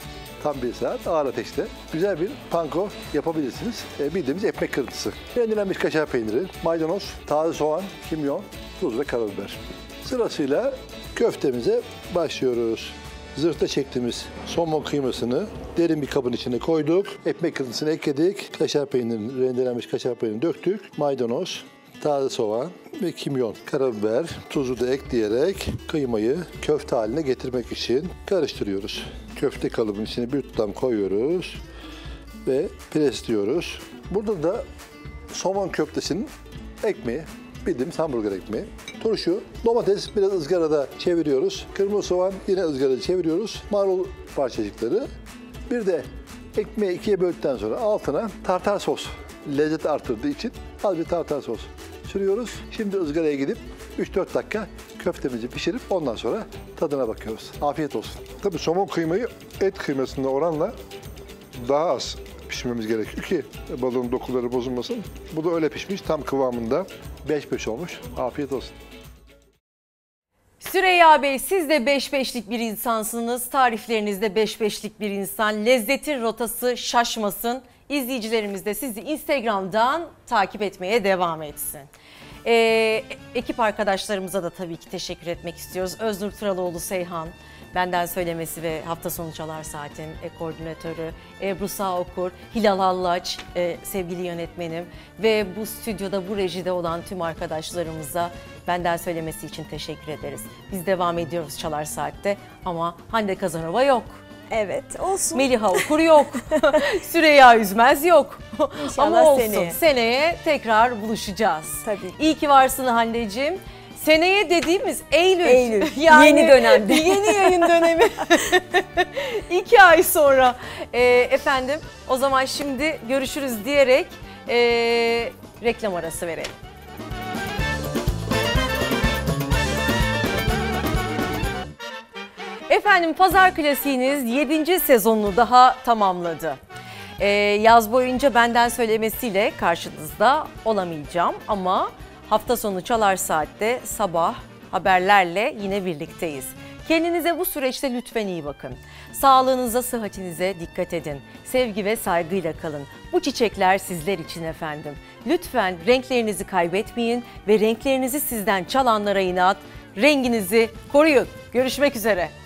tam bir saat ağır ateşte güzel bir panko yapabilirsiniz. E, bildiğimiz ekmek kırıntısı. Rendelenmiş kaşar peyniri, maydanoz, taze soğan, kimyon, tuz ve karabiber. Sırasıyla köftemize başlıyoruz. Zırhta çektiğimiz somon kıymasını derin bir kabın içine koyduk. Ekmek kırıntısını ekledik. Kaşar peynirini, rendelenmiş kaşar peynirini döktük. Maydanoz, taze soğan ve kimyon, karabiber, tuzu da ekleyerek kıymayı köfte haline getirmek için karıştırıyoruz. Köfte kalıbının içine bir tutam koyuyoruz ve presliyoruz. Burada da somon köftesinin ekmeği, bildiğimiz hamburger ekmeği. Turşu, domates biraz ızgarada çeviriyoruz. Kırmızı soğan yine ızgarada çeviriyoruz. Marul parçacıkları. Bir de ekmeği ikiye böldükten sonra altına tartar sos, lezzet artırdığı için az bir tartar sos sürüyoruz. Şimdi ızgaraya gidip üç dört dakika köftemizi pişirip ondan sonra tadına bakıyoruz. Afiyet olsun. Tabii somon kıymayı et kıymasına oranla daha az pişirmemiz gerekiyor ki balığın dokuları bozulmasın. Bu da öyle pişmiş, tam kıvamında. beş beş olmuş. Afiyet olsun. Süreyya Bey, siz de beş beşlik bir insansınız. Tariflerinizde beş beşlik bir insan. Lezzetin rotası şaşmasın. İzleyicilerimiz de sizi Instagram'dan takip etmeye devam etsin. Ee, ekip arkadaşlarımıza da tabii ki teşekkür etmek istiyoruz. Öznur Turaloğlu Seyhan, benden söylemesi ve hafta sonu Çalar Saat'in e, koordinatörü, Ebru Sağokur, Hilal Hallaç, e, sevgili yönetmenim ve bu stüdyoda, bu rejide olan tüm arkadaşlarımıza benden söylemesi için teşekkür ederiz. Biz devam ediyoruz Çalar Saat'te ama Hande Kazanova yok. Evet, olsun. Meliha Okur yok. Süreyya Üzmez yok. İnşallah ama olsun. seneye. Seneye tekrar buluşacağız. Tabii. İyi ki varsın Hande'ciğim. Seneye dediğimiz Eylül. Eylül. Yani yeni dönemde. Yeni yayın dönemi. İki ay sonra. Ee, efendim o zaman şimdi görüşürüz diyerek e, reklam arası verelim. Efendim Pazar Klasiğiniz yedinci sezonunu daha tamamladı. Ee, yaz boyunca benden söylemesiyle karşınızda olamayacağım ama hafta sonu Çalar Saat'te sabah haberlerle yine birlikteyiz. Kendinize bu süreçte lütfen iyi bakın. Sağlığınıza, sıhhatinize dikkat edin. Sevgi ve saygıyla kalın. Bu çiçekler sizler için efendim. Lütfen renklerinizi kaybetmeyin ve renklerinizi sizden çalanlara inat. Renginizi koruyun. Görüşmek üzere.